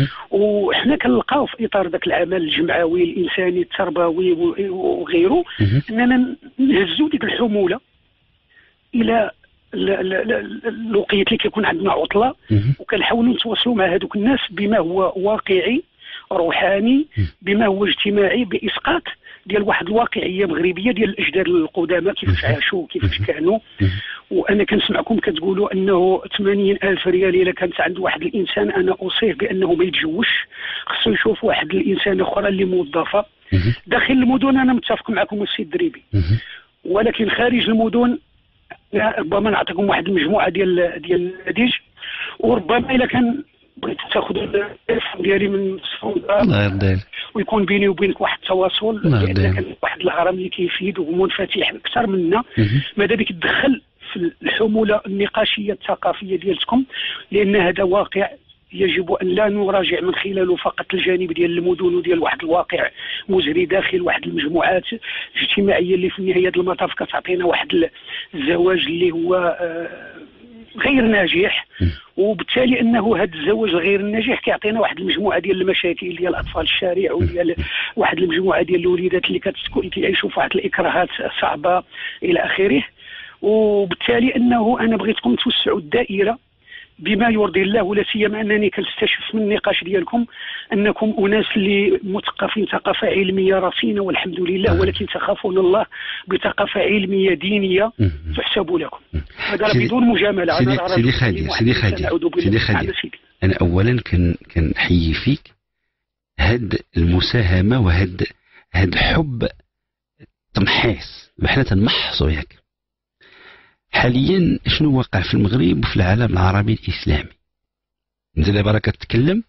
وحنا كنلقاو في اطار ذاك العمل الجمعوي الانساني التربوي وغيره اننا نهزوا ديك الحموله الى الوقيت اللي كيكون عندنا عطله، وكنحاولوا نتواصلوا مع هذوك الناس بما هو واقعي روحاني، بما هو اجتماعي، باسقاط ديال واحد الواقعيه مغربيه ديال الاجداد القدامى كيفاش عاشوا كيفاش كانوا. وانا كنسمعكم كتقولوا انه ثمانين ألف ريال الا كانت عند واحد الانسان، انا اوصيه بانه ما يتجوش، خصو يشوف واحد الانسان اخرى اللي موظفه. داخل المدن انا متفق معكم السيد دريبي، ولكن خارج المدن ربما نعطيكم واحد المجموعه ديال ديال النماذج، وربما الا كان بغيت تاخذوا التليفون ديالي من الصوت ويكون بيني وبينك واحد التواصل، لان كان واحد الهرم اللي كيفيد ومنفتح اكثر منا. ماذا بك تدخل في الحموله النقاشيه الثقافيه ديالتكم، لان هذا واقع يجب ان لا نراجع من خلاله فقط الجانب ديال المدن وديال واحد الواقع مزري داخل واحد المجموعات الاجتماعيه اللي في نهايه المطاف كتعطينا واحد الزواج اللي هو غير ناجح، وبالتالي انه هذا الزواج الغير الناجح كيعطينا واحد المجموعه ديال المشاكل ديال اطفال الشارع وديال واحد المجموعه ديال الوليدات اللي كيعيشوا في واحد الاكراهات صعبه الى اخره. وبالتالي انه انا بغيتكم توسعوا الدائره بما يرضي الله، ولا سيما انني كنستشف من النقاش ديالكم انكم اناس اللي مثقفين ثقافه علميه رصينه والحمد لله، ولكن تخافون الله بثقافه علميه دينيه تحسب لكم. هذا بدون مجامله.
سيدي سيدي خالد سيدي خالد سيدي خالد انا اولا كن كنحيي فيك هاد المساهمه وهاد هاد حب تمحيص، حنا تنمحصوا ياك. حاليا شنو واقع في المغرب وفي العالم العربي الاسلامي؟ انت دابا راك كتكلم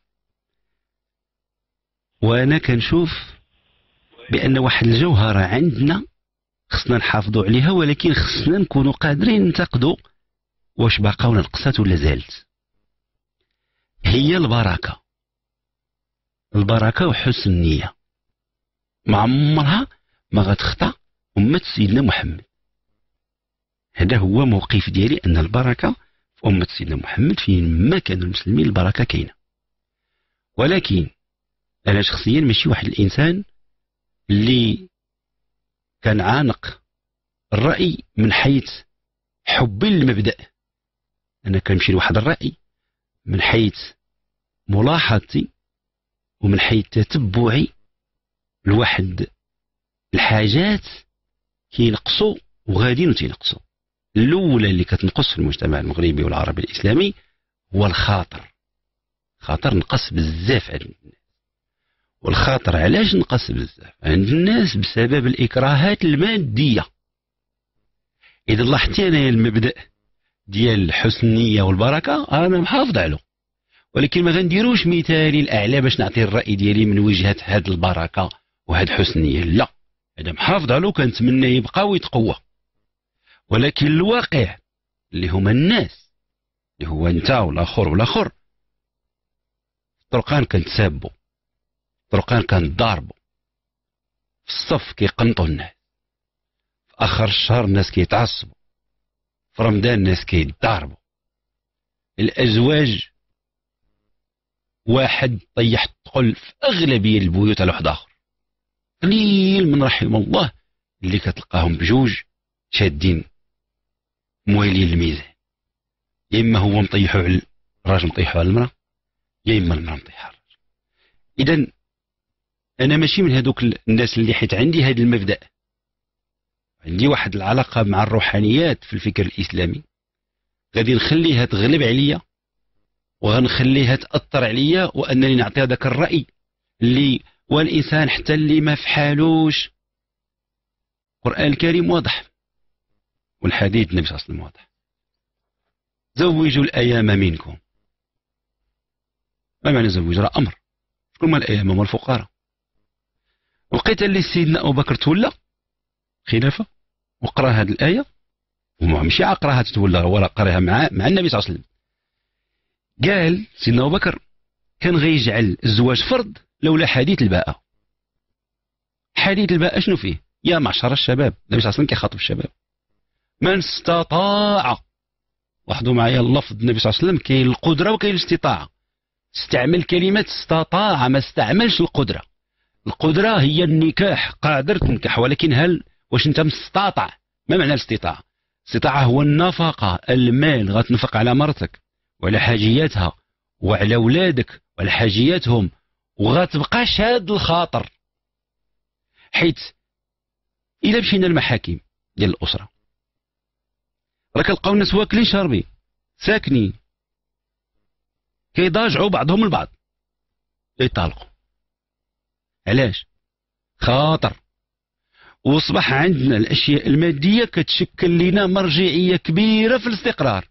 وانا كنشوف بان واحد الجوهره عندنا خصنا نحافظوا عليها، ولكن خصنا نكونوا قادرين ننتقدوا واش باقا ولا نقصات ولا زالت. هي البركه، البركه وحسن النيه. ما عمرها ما غتخطا امه سيدنا محمد. هذا هو موقف ديالي، ان البركه في امه سيدنا محمد فين ما كانوا المسلمين البركه كاينه. ولكن انا شخصيا ماشي واحد الانسان اللي كان عانق الراي من حيث حبي للمبدا. انا كنمشي لواحد الراي من حيث ملاحظتي ومن حيث تتبعي لواحد الحاجات كينقصوا وغاديين وتينقصوا. الاولى اللي كتنقص في المجتمع المغربي والعربي الاسلامي هو الخاطر. خاطر نقص بزاف عند الناس. والخاطر علاش نقص بزاف عند الناس؟ بسبب الاكراهات الماديه. اذا لاحظتي انا المبدا ديال حسن النيه والبركه انا محافظ عليه، ولكن ما غنديروش مثالي الاعلى باش نعطي الراي ديالي من وجهه هاد البركه وهاد حسن النيه. لا، هذا محافظ عليه كنتمنى يبقى ويتقوى. ولكن الواقع اللي هما الناس اللي هو انت والاخر والاخر، الطرقان كنتسابوا، الطرقان كنضاربوا، في الصف كيقنطوا الناس، في اخر الشهر الناس كيتعصبوا، في رمضان الناس كيتضاربوا، الازواج واحد طيح تقل في اغلبيه البيوت على واحد اخر. قليل من رحم الله اللي كتلقاهم بجوج شادين موالين الميزان، يا اما هو مطيحو على الراجل مطيحو على المراه، يا اما المراه مطيحه على الراجل. اذا انا ماشي من هذوك الناس اللي حيت عندي هذا المبدا، عندي واحد العلاقه مع الروحانيات في الفكر الاسلامي، غادي نخليها تغلب عليا وغنخليها تاثر عليا، وانني نعطي هذاك الراي اللي والانسان حتى اللي ما في حالوش. القران الكريم واضح والحديث النبي صلى الله عليه وسلم واضح. زوجوا الايام منكم. ما معنى زوج؟ راه امر. شكون هما الايام؟ هما الفقراء. لقيت اللي سيدنا ابو بكر تولى خلافه وقرا هذه الايه، وماشي عقراها تتولى ولا قراها مع مع النبي صلى الله عليه وسلم. قال سيدنا ابو بكر كان غيجعل الزواج فرض لولا حديث الباءة. حديث الباءة شنو فيه؟ يا معشر الشباب، النبي صلى الله عليه وسلم كيخاطب الشباب، من استطاع. لاحظوا معايا اللفظ، النبي صلى الله عليه وسلم كاين القدره وكاين الاستطاعه. استعمل كلمه استطاع، ما استعملش القدره. القدره هي النكاح، قادر تنكح، ولكن هل واش انت مستطاع؟ ما معنى الاستطاعه؟ الاستطاعة هو النفقة، المال غتنفق على مرتك وعلى حاجياتها وعلى ولادك وعلى حاجياتهم، وغتبقى شاد الخاطر. حيت إلا مشينا المحاكم ديال الأسرة راه كنلقاو الناس واكلين شاربين ساكنين كيضاجعوا بعضهم البعض يطالقوا. علاش؟ خاطر وصبح عندنا الأشياء المادية كتشكل لنا مرجعية كبيرة في الاستقرار.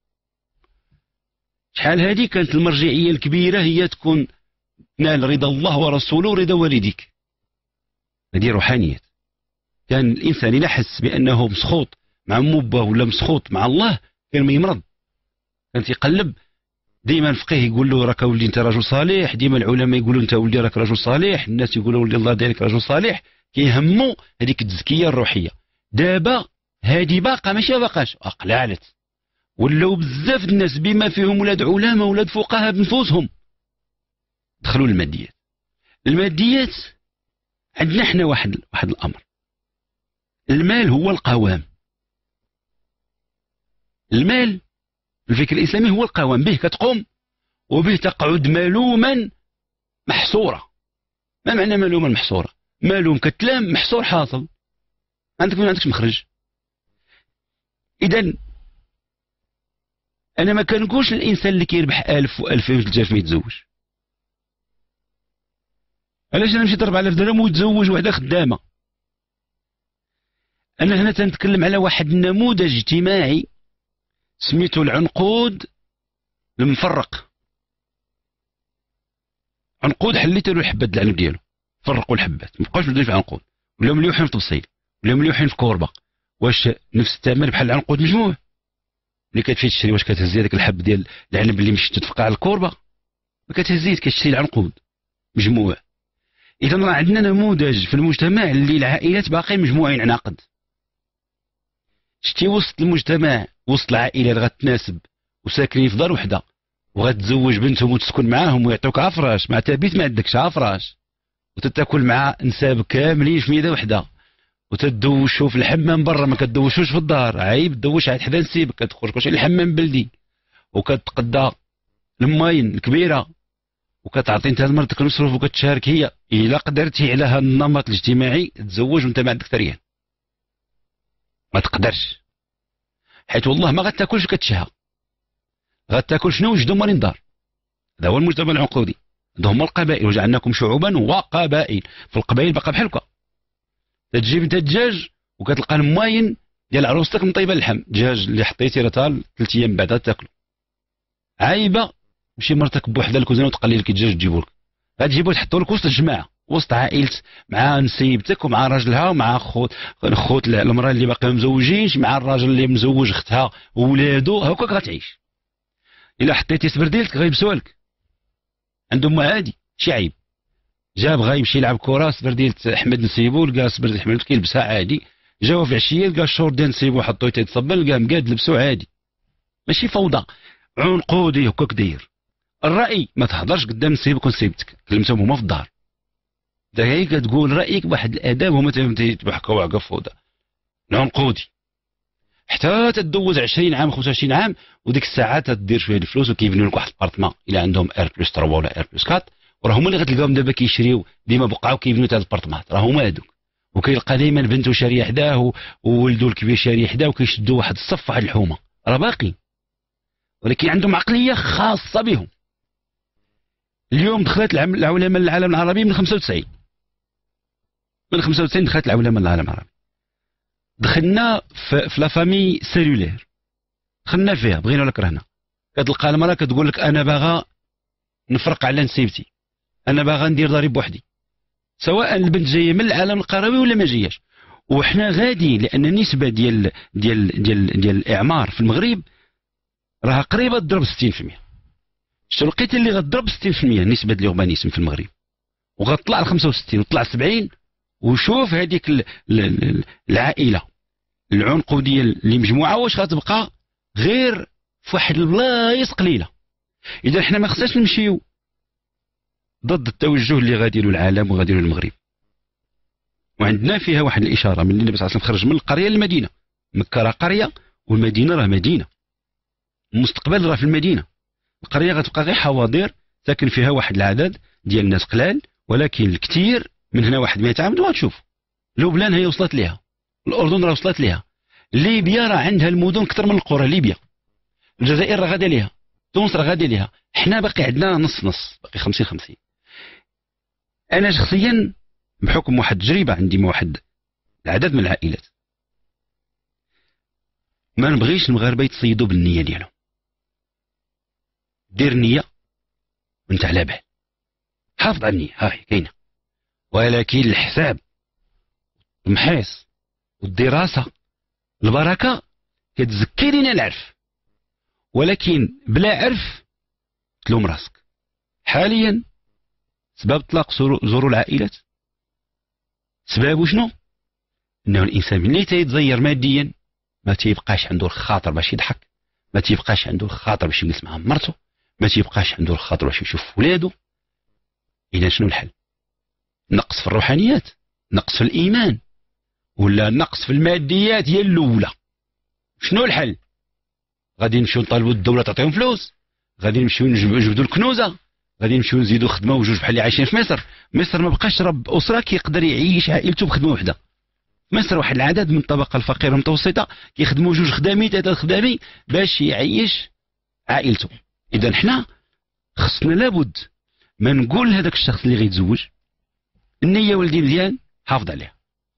شحال هذه كانت المرجعية الكبيرة هي تكون نال رضا الله ورسوله ورضا والديك. هذه روحانيات. كان الإنسان إلا حس بأنه مسخوط مع موبا ولا مسخوط مع الله كان ما يمرض، كان تيقلب. ديما الفقيه يقول له راك ولدي انت رجل صالح، ديما العلماء يقولوا انت ولدي راك رجل صالح، الناس يقولوا ولدي الله دارك رجل صالح. كيهموا هذيك التزكيه الروحيه. دابا هذه باقا ماشي باقاش، اقلعت. ولاو بزاف الناس بما فيهم ولاد علماء ولاد فقهاء بنفوسهم دخلوا الماديات. الماديات عندنا احنا واحد واحد الامر، المال هو القوام. المال الفكر الاسلامي هو القوام، به كتقوم وبه تقعد ملوما محصوره. ما معنى ملوما محصوره؟ ملوم كتلام محصور حاصل، عندك ما عندكش مخرج. اذا انا ما كنقولش الانسان اللي كيربح ألف وألفين وثلاثة ما يتزوج. علاش انا نمشي ضرب على ألف درهم ويتزوج وحده خدامه؟ انا هنا تنتكلم على واحد النموذج اجتماعي سميتو العنقود المفرق. عنقود حليت له الحبات د العنب ديالو، فرقوا الحبات، ما بقاوش مدير في عنقود، ولاو مليوحين في تبصيل، ولاو مليوحين في كوربه. واش نفس الثمن بحال العنقود مجموع؟ ملي كتمشي تشري واش كتهزي هذاك الحب ديال العنب اللي مشيت تفقع على الكوربه؟ ما كتهزيش، كتشري العنقود مجموع. اذا راه عندنا نموذج في المجتمع اللي العائلات باقي مجموعين عناقد. شتي وسط المجتمع، وسط العائله اللي غتناسب وساكنين في دار وحده وغتزوج بنتهم وتسكن معاهم ويعطوك عفراش مع تابيت ما عندكش عفراش، وتتاكل مع نساب كاملين في ميده وحده، وتدوشوا في الحمام برا ما كتدوشوش في الدار. عيب تدوش عاد حدا نسيبك، كتخرج كلشي الحمام بلدي وكتقدا الماين الكبيره وكتعطي انت لمرتك المصروف وكتشارك هي. الا قدرتي على هذا النمط الاجتماعي تزوج وانت ما عندك ثريان، ما تقدرش، حيت والله ما غتاكلش كتشهى، غتاكل شنو؟ وجدوا مالين دار. هذا هو المجتمع العنقودي، هذا هما القبائل. وجعلناكم شعوبا وقبائل. في القبائل بقى بحال هكا، تجيب انت الدجاج وكتلقى الماين ديال عروستك مطيبه اللحم، الدجاج اللي حطيتي راه ثلاث ايام بعد تاكلو. عايبه مشي مرتك بوحدها الكوزينه وتقلي لك الدجاج تجيبو لك، غتجيبو تحطو لك وسط الجماعه، وسط عائلتك، مع نسيبتك ومع راجلها ومع خوت خوت المراه اللي باقي مزوجينش، مع الراجل اللي مزوج اختها وولادو. هكاك غتعيش. الا حطيتي سبرديلتك غيلبسوها لك عندهم عادي، شي عيب. جا بغا يمشي يلعب كره، سبرديلت احمد نسيبو لقى سبرديلت احمد كيلبسها عادي. جاو في العشيه لقى الشوردين نسيبو حطوه تيتصبن، لقى مقاد لبسو عادي. ماشي فوضى، عنقودي هكاك داير. الراي ما تهضرش قدام نسيبك ونسيبتك، كلمتهم هما في الدار. دا هي كتقول رايك بواحد الاداب، هما تيتبحكوا وعقا فوضى. العنقودي حتى تدوز عشرين عام خمسة وعشرين عام، وديك الساعه تدير شويه الفلوس وكيبنيو لك واحد الابارتمان الا عندهم ار بلس ثلاثة ولا ار بلس أربعة، وراه هما اللي غتلقاهم دابا كيشريو ديما بقعوا كيبنيو هاد الابارتمانات، راه هما هادوك. وكيلقى ديما بنته شاريه حداه وولدو الكبير شاريه حداه، وكيشدوا واحد الصف واحد الحومه، راه باقي، ولكن عندهم عقليه خاصه بهم. اليوم دخلت العولمه للعالم العربي من خمسة وتسعين، من خمسة وتسعين دخلت العولمه للعالم العربي. دخلنا في, في لا فامي سيلولير، دخلنا فيها بغينا ولا كرهنا. كتلقى المراه كتقول لك انا باغا نفرق على نسيبتي، انا باغا ندير داري بوحدي، سواء البنت جايه من العالم القروي ولا ما جاياش. وحنا غادي، لان النسبه ديال ديال ديال ديال الاعمار في المغرب راها قريبه تضرب ستين في المية. شتو لقيت اللي غتضرب ستين في المية نسبه اليوربانيزم في المغرب، وغتطلع ل خمسة وستين وتطلع سبعين. وشوف هذيك العائله العنقوديه اللي مجموعه واش غتبقى غير في واحد البلايص قليله. اذا حنا ما خصناش نمشيو ضد التوجه اللي غادي له العالم وغادي له المغرب. وعندنا فيها واحد الاشاره من النبي صلى الله عليه وسلم خرج من القريه للمدينه. مكه راه قريه والمدينه راه مدينه، المستقبل راه في المدينه. القريه غتبقى غير حواضر ساكن فيها واحد العدد ديال الناس قلال، ولكن الكثير من هنا واحد مئة عام وغتشوف. لبنان هي وصلت ليها، الاردن راه وصلت ليها، ليبيا راه عندها المدن اكثر من القرى. ليبيا، الجزائر راه غادي ليها، تونس راه غادي ليها، حنا باقي عندنا نص نص، باقي خمسين خمسين. انا شخصيا بحكم واحد التجربه عندي مع واحد العدد من العائلات، ما نبغيش المغاربه يتصيدوا بالنيه ديالهم. دير نيه وانت على بال، حافظ على النيه، ها هي كاينه، ولكن الحساب المحيص والدراسه البركه كتزكي لينا العرف، ولكن بلا عرف تلوم راسك. حاليا سبب اطلاق زورو العائلات سببه شنو؟ انه الانسان ملي تيتزير ماديا ما تيبقاش عنده الخاطر باش يضحك، ما تيبقاش عنده الخاطر باش يجلس مع مرته، ما تيبقاش عنده الخاطر باش يشوف ولادو. اذا شنو الحل؟ نقص في الروحانيات، نقص في الايمان، ولا نقص في الماديات هي الاولى؟ شنو الحل؟ غادي نمشيو نطالبوا الدوله تعطيهم فلوس، غادي نمشيو نجبدوا الكنوزه، غادي نمشيو نزيدوا خدمه وجوج بحال اللي عايشين في مصر. مصر ما بقاش رب اسره كيقدر يعيش عائلته بخدمه وحده. مصر واحد العدد من الطبقه الفقيره المتوسطه كيخدموا جوج خدامي ثلاثه خدامي باش يعيش عائلته. اذا حنا خصنا لابد ما نقول لهذاك الشخص اللي غيتزوج النيه ولدي مزيان حافظ عليها،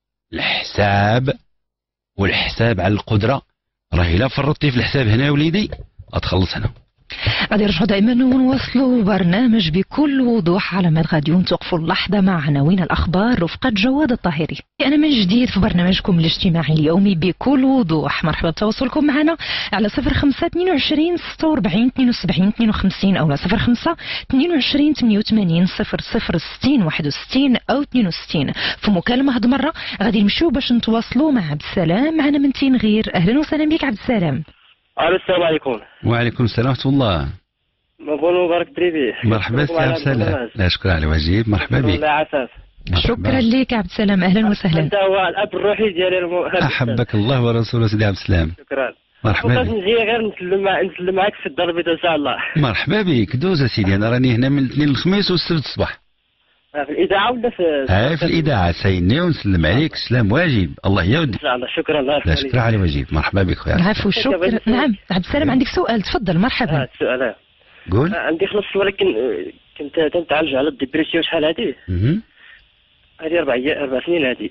الحساب والحساب على القدره، راه الا فرطتي في الحساب هنا وليدي غتخلص هنا.
غادي نرجعوا دائما ونواصلوا برنامج بكل وضوح على مد غاديو. توقفوا اللحظه مع عناوين الاخبار رفقه جواد الطاهري. انا من جديد في برنامجكم الاجتماعي اليومي بكل وضوح. مرحبا بتواصلكم معنا على صفر خمسة اثنين وعشرين ستة وأربعين اثنين وسبعين اثنين وخمسين او على صفر خمسة اثنين وعشرين ثمانية وثمانين صفر صفر ستين واحد وستين او اثنين وستين. في مكالمه هاد المره غادي نمشيو باش نتواصلوا مع عبد السلام معنا من تنغير. اهلا وسهلا بك عبد السلام.
السلام عليكم.
وعليكم السلام ورحمه الله.
مبروك مبارك دريبي.
مرحبا سي عبد السلام. لا شكرا على الواجب. مرحبا بك.
الله عساس.
شكرا لك عبد السلام. اهلا وسهلا.
انت هو الاب الروحي ديالي الم...
احبك الله ورسوله سيدي عبد السلام.
شكرا.
مرحبا بك.
نجي غير نسلم مع... نسلم معك في الدار البيضاء ان شاء الله.
مرحبا بك. دوز سيدي، انا راني هنا من الاثنين للخميس والسبت الصباح.
في الاذاعه ولا في
اه في الاذاعه سايني ونسلم عليك. سلام واجب. الله يودي
ان شاء الله. شكرا. الله
لا شكرا على واجب. مرحبا بك خويا.
العفو شكرا. نعم عبد السلام عندك سؤال تفضل. مرحبا.
اه السؤال
قول.
آه عندي خلص، ولكن كنت تنتعالج على الديبرسيون شحال هذه هذه اربع اربع سنين هذه،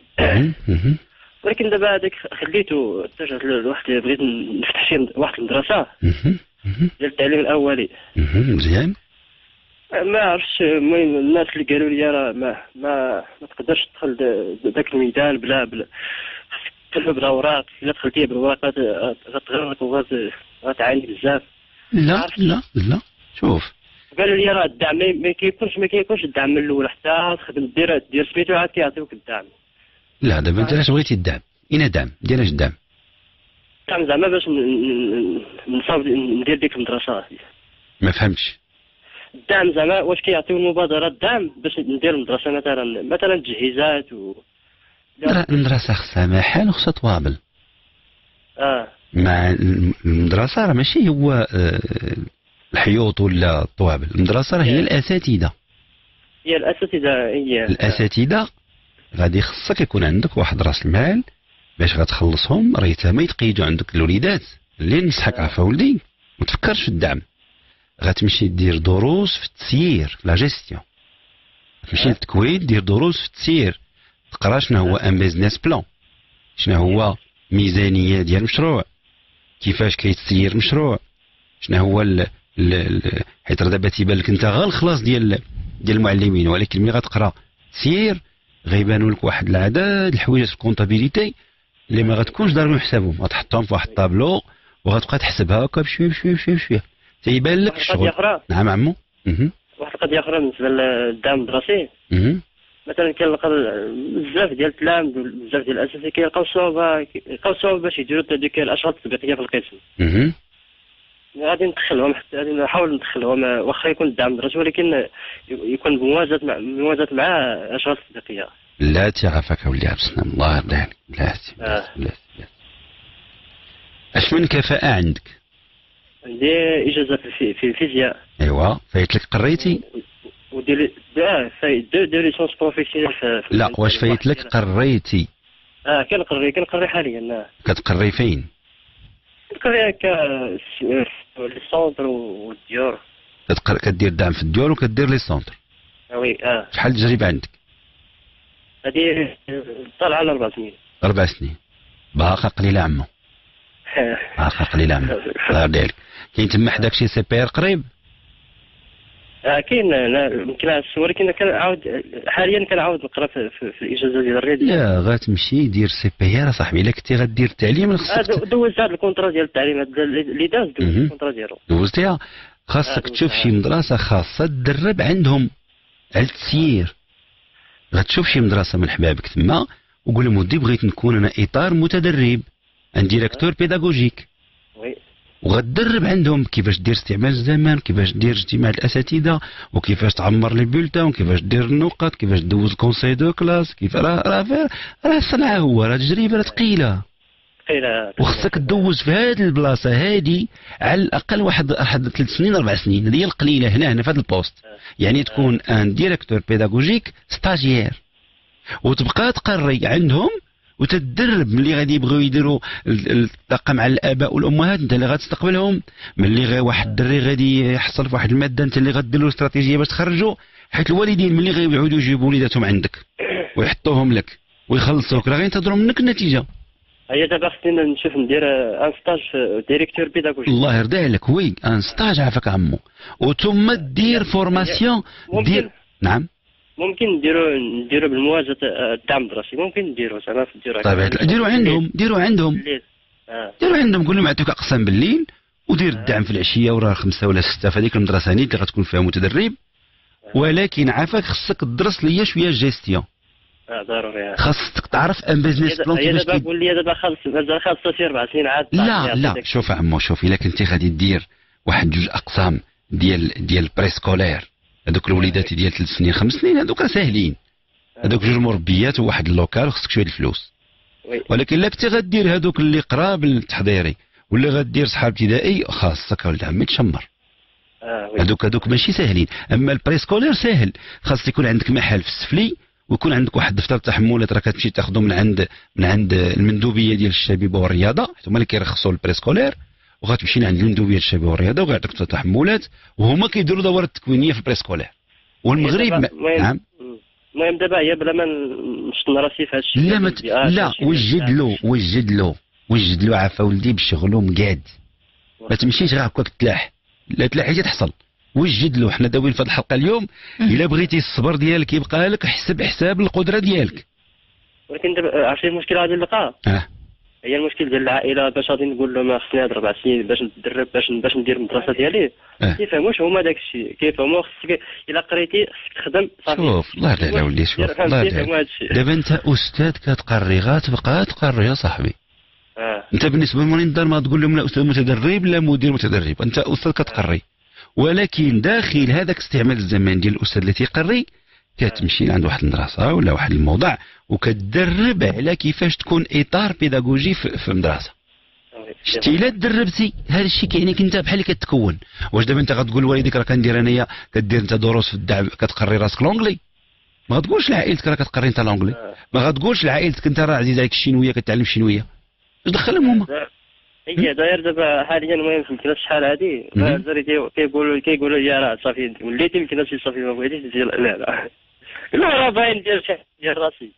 ولكن دابا هذاك خليته اتجهت لواحد، بغيت نفتح شي واحد المدرسه ديال التعليم الاولي.
مزيان.
ما عرفتش، المهم الناس اللي قالوا لي راه ما ما ما تقدرش تدخل ذاك الميدان بلا بلا تدخل بالاوراق، الا دخلتي بالاوراق غتغرق وغتعاني بزاف.
لا لا لا شوف،
قالوا لي راه الدعم ما كيكونش ما كيكونش الدعم من الاول حتى تخدم دير دير سميتو عاد كيعطيوك الدعم.
لا دابا انت علاش بغيتي الدعم؟ اين دعم؟ دير اش الدعم؟
الدعم زعما باش نصاوب ندير ديك المدرسه.
ما فهمتش.
الدعم زعما واش كيعطيو المبادره الدعم باش ندير المدرسه مثلا مثلا تجهيزات و
المدرسه خصها محل وخصها طوابل.
اه
مع المدرسه راه ماشي هو آه الحيوط ولا الطوابل، المدرسه راه هي الاساتذه.
هي الاساتذه هي
الاساتذه غادي خصك يكون عندك واحد راس المال باش غتخلصهم، راه حتى ما يتقيدوا عندك الوليدات. اللي نصحك عفا ولدي ما تفكرش في الدعم، غتمشي دير دروس في التسيير في لا جيستيون، تمشي للتكوين دير دروس في التسيير، تقرا شنو هو ان بيزنس بلان، شنو هو ميزانيه ديال المشروع، كيفاش كيتسير مشروع، شنو هو ال ال حيت دابا تيبان لك انت غير الخلاص ديال ديال المعلمين، ولكن ملي غتقرا تسير غيبانوا لك واحد العدد الحوايج في الكونطابيليتي اللي ما غتكونش ضاربين حسابهم، غتحطهم في واحد الطابلو وغتبقى تحسبها هكا بشويه بشويه بشويه بشويه تيبان لك الشغل. نعم عمو.
واحد القضيه اخرى بالنسبه للدعم الدراسي، مثلا كنلقى بزاف ديال التلامذ بزاف ديال الاساتذه كيلقاو صعوبه كيلقاو صعوبه باش يديروا هذيك الاشغال التطبيقيه في القسم. غادي ندخلهم حتى غادي نحاول ندخلهم واخا يكون الدعم الدراسي، ولكن يكون بموازاه مع موازاه مع اشغال تطبيقيه.
لا تعافاك ولي عبد السلام الله يرضي عليك. لا
آه.
لا اش من كفاءة عندك؟
عندي اجازه في في الفيزياء.
ايوا فايت لك قريتي؟
ودير اه فايت دو دو ليسونس بروفيسيونيل في
لا واش فايت لك قريتي؟
اه كنقري كنقري حاليا.
كتقري فين؟
كنقري هكا لي سونتر والديور.
كتقرا كدير دعم في الديور وكدير لي سونتر.
وي اه.
شحال التجربة عندك؟
هذه طالعه على اربع سنين.
اربع سنين باقا قليلة عمو. باقا قليلة عمو. الله يرضي عليك. كاين تما حداك شي سي بي ار قريب؟
اه كاين يمكن السؤال، ولكن كنعاود حاليا كنعاود نقرا في, في, في الاجازه ديال الرياض.
لا غتمشي دير سي بي ار اصاحبي. الا كنتي غدير التعليم خصك
آه دوزت هذا الكونترا ديال التعليم اللي داز دوزت الكونترا ديالو.
دوزتيها. خاصك تشوف شي مدرسه خاصه تدرب عندهم على التسيير. غتشوف شي مدرسه من حبابك تما وقول لهم ودي بغيت نكون انا اطار متدرب ان ديريكتور بيداغوجيك.
وي
وغتدرب عندهم كيفاش دير استعمال الزمان، كيفاش دير اجتماع الاساتذه، وكيفاش تعمر لي بولتان، وكيفاش دير النقط، كيفاش دوز كونساي دو كلاس، كيف راه راه راه صنعه هو راه تجربه راه ثقيله.
ثقيله.
وخصك تدوز في هذه البلاصه هذه على الاقل واحد واحد ثلاث سنين اربع سنين. هذه هي القليله هنا هنا في هذا البوست. يعني تكون ان ديريكتور بيداغوجيك ستاجير وتبقى تقري عندهم وتدرب ملي غادي يبغيو يديروا الطاقه مع الاباء والامهات انت اللي غتستقبلهم. ملي غير واحد الدري غادي يحصل في واحد الماده انت اللي غدير له استراتيجيه باش تخرجوا. حيت الوالدين ملي غيعودوا يجيبوا وليداتهم عندك ويحطوهم لك ويخلصوك راه غينتظروا منك النتيجه.
هي دابا خصني نشوف ندير ان ستاج ديريكتور بيداغوجي.
الله يرضي عليك. وي ان ستاج عافاك عمو. وثم دير فورماسيون دير. نعم
ممكن نديرو نديرو بالمواجهه الدعم الدراسي. ممكن نديرو زعما نديرو.
طيب ديروا عندهم ديروا عندهم
آه.
ديروا عندهم قول لهم يعطيوك اقسام بالليل ودير الدعم في العشيه وراه خمسه ولا سته في هذيك المدرسه نيت اللي غتكون فيها متدرب. ولكن عافاك خصك تدرس ليا شويه الجيستيون.
اه ضروري.
خاصك تعرف ان بيزنس بلان
كيفاش. دابا قول لي دابا خالص مازال خالص شي اربع سنين عاد.
لا لا شوف عمو شوف الا كنتي غادي دير واحد جوج اقسام ديال ديال بريسكولير هذوك الوليدات ديال ثلاث سنين خمس سنين هذوك ساهلين. هذوك جوج مربيات وواحد اللوكال خصك شويه الفلوس. ولكن الا كنتي غدير هذوك اللي قراب للتحضيري ولا غدير صحاب ابتدائي خاصك ولد عمي تشمر. هذوك هذوك ماشي ساهلين. اما البريسكولير ساهل. خاص يكون عندك محل في السفلي ويكون عندك واحد دفتر تحملات راه كتمشي تاخذه من عند من عند المندوبيه ديال الشبيبه والرياضه هما اللي كيرخصوا البريسكولير. وغتمشي لعند المندوبيه ديال الشباب والرياضه وغيعطيك تحملات وهما كيديروا دورات تكوينيه في البريسكولير. والمغرب ما... نعم.
المهم دابا هي بلا ما نشطن راسي في هذا الشيء.
لا مت... لا وجد له وجد له وجد له عافا ولدي بشغلو مقاد. ما تمشيش غير هكاك تلاح. لا تلاحي تحصل. وجد له. حنا داويين في هذه الحلقه اليوم الا بغيتي الصبر ديالك يبقى لك حسب حساب القدره ديالك.
ولكن دابا عرفتي المشكل غادي نلقاه.
اه
هي المشكل ديال العائله باش غادي نقول لهم خصني هاد اربع سنين باش نتدرب باش باش ندير المدرسه ديالي.
أه.
كيفهموش هما داك الشيء. كيفهموا خصك الا قريتي خصك تخدم صافي.
شوف الله يرضي على ولدي. شوف الله يرضي عليك. دابا انت استاذ كتقري غتبقى تقري يا صاحبي.
اه
انت بالنسبه للمنظر ما تقول لهم لا استاذ متدرب لا مدير متدرب. انت استاذ كتقري. ولكن داخل هذاك استعمال الزمان ديال الاستاذ اللي تيقري كتمشي لعند واحد المدرسه ولا واحد الموضع وكتدرب على كيفاش تكون اطار بيداغوجي في المدرسه. شتي الا تدربتي هذا الشيء كيعنيك انت بحال اللي كتكون. واش دابا انت غتقول لوالديك راه كندير انايا كدير انت دروس في الدعم كتقري راسك لونجلي؟ ما غتقولش لعائلتك راه كتقري انت لونجلي. ما غتقولش لعائلتك انت راه عزيز عليك الشينويه كتعلم الشينويه. اش دخلهم هما؟
هي داير دابا حاليا المهم في الكلاس شحال هادي كيقولوا كيقولوا لي راه صافي وليتي الكلاس صافي ما بغيتيش ديال لا لا لا راه باين ديال شي ديال راسي.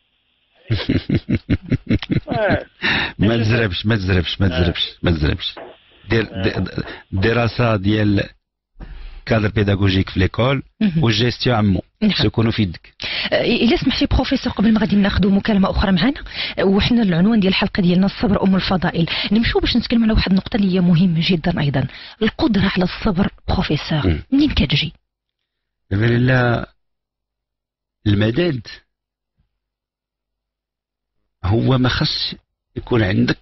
ما تزربش ما تزربش ما تزربش ما تزربش. دير دراسه ديال كادر بيداغوجيك في ليكول والجيستيون عمو تكونوا في يدك.
الا سمحتي بروفيسور قبل ما غادي ناخذوا مكالمه اخرى معنا وحنا العنوان ديال الحلقه ديالنا الصبر ام الفضائل نمشيو باش نتكلم على واحد النقطه اللي هي مهمه جدا ايضا القدره على الصبر. بروفيسور منين كتجي؟
لا المداد هو ما خص يكون عندك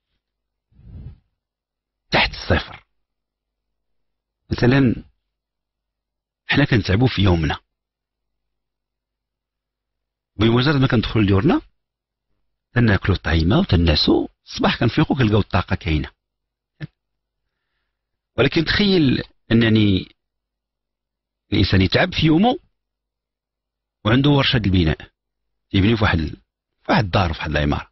تحت الصفر. مثلا حنا كنتعبوا في يومنا بمجرد ما كندخلوا لديورنا تناكلوا الطعيمه وتنعسوا الصباح كنفيقوا كنلقاو الطاقه كاينه. ولكن تخيل انني الانسان يتعب في يومه وعنده ورشه البناء يبني في واحد في واحد الدار في واحد العماره،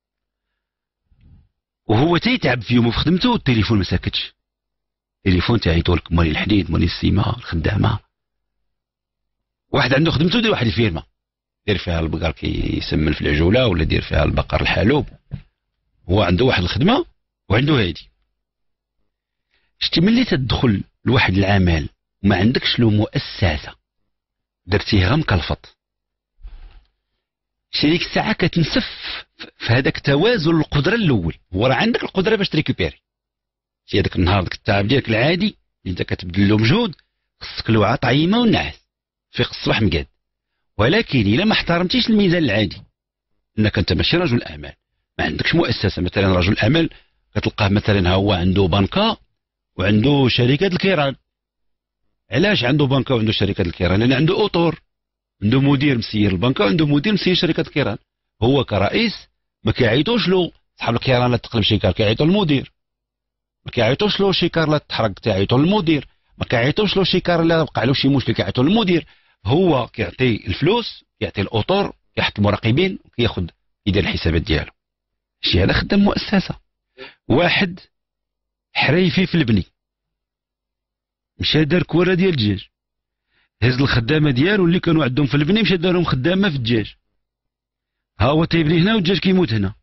وهو تيتعب في يومه في خدمته والتليفون ما ساكتش. التليفون تعيطوا لك مالي الحديد مالي السيما الخدامه. واحد عنده خدمته دير واحد الفيرما دير فيها البقر كيسمن في العجوله ولا دير فيها البقر الحالوب، هو عنده واحد الخدمه وعنده هادي. شتي ملي تدخل لواحد العمل وما عندكش له مؤسسه درتيه غير مكلفط، شتي ديك الساعه كتنسف في هذاك توازن القدره الاول. هو راه عندك القدره باش تريكوبيري شي هذاك النهار داك التعب ديالك العادي اللي انت كتبذل له مجهود، خصك الوعاء طعيمه والنعاس فيق الصباح مقاد. ولكن الا ما احترمتيش الميزان العادي انك انت ماشي رجل اعمال، ما عندكش مؤسسه. مثلا رجل اعمال كتلقاه مثلا ها هو عنده بنكه وعنده شركه الكيران. علاش عنده بنكه وعنده شركه الكيران؟ لان عنده اوتور، عنده مدير مسير البنكه وعنده مدير مسير شركه الكيران. هو كرئيس ما كيعيطوش له صاحب الكيران لا تقلب شيكار، كيعيطوا للمدير. ما كيعيطوش له شيكار لا تحرق، كيعيطوا للمدير. ما كيعيطوش له شيكار لا وقع له شي مشكل، كيعيطوا للمدير. هو كيعطي الفلوس، كيعطي الاوتور، كيحط المراقبين وكياخذ يدير الحسابات ديالو. شي هذا خدام مؤسسه. واحد حريفي في البني مشى دار كوره ديال الدجاج، هز الخدامه ديالو اللي كانوا عندهم في البني مشى دارهم خدامه في الدجاج. ها هو تيبني هنا والدجاج كيموت هنا.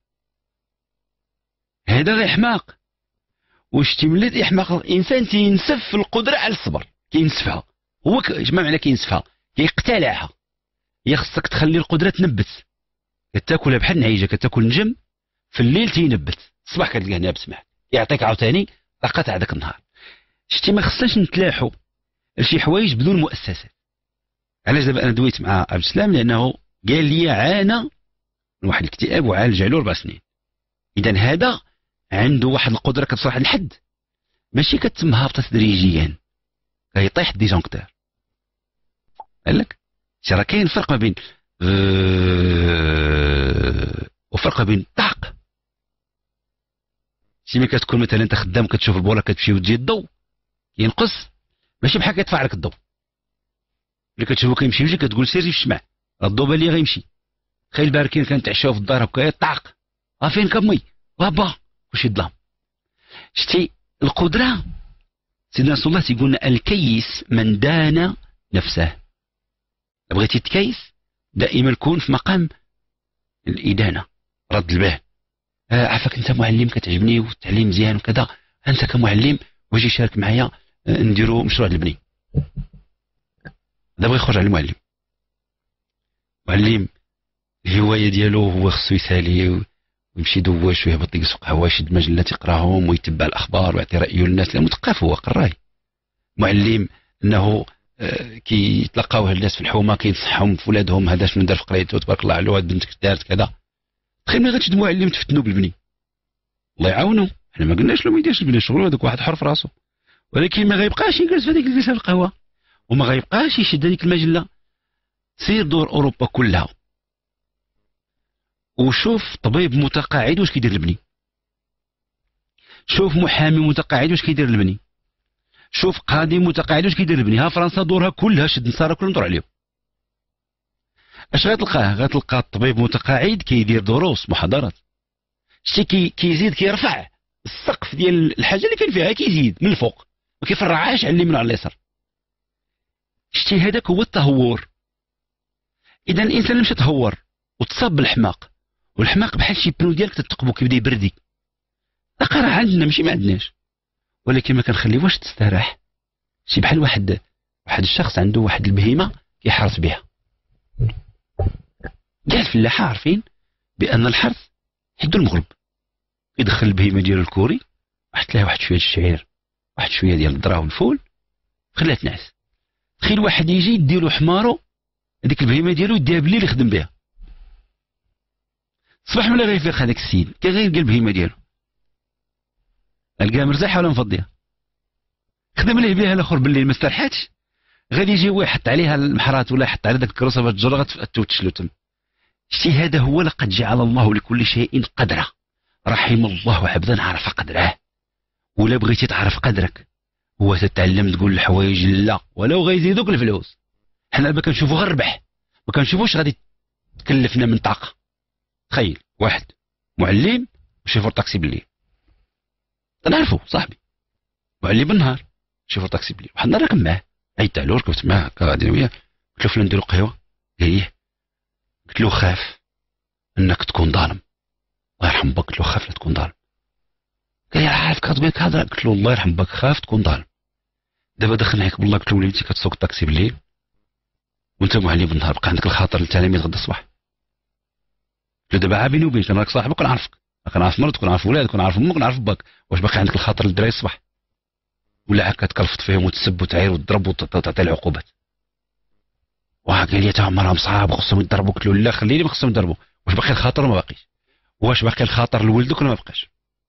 هذا غير حماق. واش تمليت يحماق الانسان تينسف القدره على الصبر، كينسفها. هو ما معنى كينسفها؟ كيقتلعها. هي خصك تخلي القدره تنبت. كتاكلها بحال النعيجه، كتاكل نجم في الليل تينبت، الصباح كتلقاه نابت معاك، يعطيك عاوتاني طاقه تاع داك النهار. شتي ما خصناش نتلاحوا لشي حوايج بدون مؤسسات. علاش دابا انا دويت مع عبد السلام؟ لانه قال لي عانى من واحد الاكتئاب وعالج عليه اربع سنين. اذا هذا عنده واحد القدره كتصل واحد الحد، ماشي كتم هابطه تدريجيا كيطيح ديجونكتور. قال لك راه كاين فرق ما بين أه... وفرق ما بين طاق. شي ملي كتكون مثلا انت خدام كتشوف البوله كتمشي وتجي الضوء ينقص، ماشي بحال كيطفى عليك الضوء. ملي كتشوفو كيمشي يمشي كتقول سير في الشمع، الضوء بان لي غيمشي. تخيل باركين كنتعشاو في الدار هكايا طاق، ها فين كمي بابا كلشي ظلام. شتي القدره سيدنا رسول الله تيقول لنا الكيس من دان نفسه. بغيتي تكيس دائما كون في مقام الادانه، رد البال. آه عافاك انت معلم كتعجبني والتعليم مزيان وكذا، انت كمعلم واجي شارك معايا آه نديروا مشروع للبني. دابا يخرج على المعلم. معلم الهوايه ديالو هو خصو يسالي ويمشي دواش ويهبط يسوق هواش يشد مجلات يقراهم ويتبع الاخبار ويعطي رايه للناس، لانه مثقف هو قراي. معلم انه آه كيتلقاوه الناس في الحومه كينصحهم في ولادهم هذا شنو دار في قرايته تبارك الله عليه، بنتك دارت كذا. تخيل ملي غتشد معلم تفتنوا بالبني، الله يعاونو. حنا ما قلناش له ما يديرش البني، شغلو هذاك واحد حر في راسو. ولكن ما غيبقاش يجلس في هذيك الجلسه القهوه وما غيبقاش يشد هذيك المجله. سير دور اوروبا كلها وشوف طبيب متقاعد واش كيدير البني، شوف محامي متقاعد واش كيدير البني، شوف قاضي متقاعد واش كيدير البني. ها فرنسا دورها كلها شد نصارى كلهم دور عليهم. اش غتلقاه؟ غتلقى الطبيب متقاعد كيدير دروس محاضرات. شتي كي كيزيد كيرفع السقف ديال الحاجه اللي كان فيها، كيزيد من الفوق ما كيفرعهاش على اليمين وعلى اليسار. شتي هذاك هو التهور. اذا الانسان اللي مشى تهور وتصاب بالحماق، والحماق بحال شي بنو ديالك تتقبو كيبدا يبردي. الطاقه راه عندنا ماشي ما عندناش، ولكن ما كنخليوهاش تستراح. شي بحال واحد واحد الشخص عنده واحد البهيمه كيحرث بها. كاع الفلاحه عارفين بان الحرث حد المغرب، يدخل البهيمه ديالو الكوري وحط لها واحد شويه الشعير واحد شويه ديال الذره والفول خليها تنعس. تخيل واحد يجي يديرو حمارو هذيك البهيمه ديالو يديها بالليل يخدم بها. الصباح ملي غيفيق هذاك السيد كيغير البهيمه ديالو القاها مرتاحه ولا مفضيه، خدم ليه بها الاخر بالليل ما استرحاتش، غادي يجي هو يحط عليها المحرات ولا يحط على ذاك الكروسه باش تجر غتوتشلو تم. شتي هذا هو لقد جعل الله لكل شيء قدره، رحم الله عبدا عرف قدره. ولا بغيتي تعرف قدرك هو تتعلم تقول الحوايج لا ولو غيزيدوك الفلوس. حنا ما كنشوفو غير الربح، ما كنشوفوش غادي تكلفنا من طاقه. تخيل واحد معلم وشيفور طاكسي بالليل، تنعرفو صاحبي معلم بالنهار شيفور طاكسي بالليل، واحد النهار راكب معاه عيطت عليه ركبت معاه غادي وياه، قلت له فلان نديرو قهوه ايه، قلت له خاف انك تكون ظالم الله يرحم باك، قلت له خاف لا تكون ظالم، قال لي عارف كاتبين هذا، قلت له الله يرحم باك خاف تكون ظالم. دابا دخل عليك بالله، قلت له وليدي كتسوق الطاكسي بالليل وانت معلم بالنهار، بقى عندك الخاطر للتلاميذ غدا الصباح. قلت له دابا عا بيني وبينك انا راك صاحبك ونعرفك، كنعرف مرتك ونعرف ولادك ونعرف امك ونعرف باك، واش باقي عندك الخاطر للدراري الصباح؟ ولا هكا تكلفت فيهم وتسب وتعير وتضرب وتعطي العقوبات؟ وها قال لي تا عمرهم صعاب خصهم يضربوا، قلت له لا خليني ما خصهم يضربوا، واش باقي الخاطر ولا ما باقيش؟ واش باقي الخاطر لولدك ولا ما بقاش؟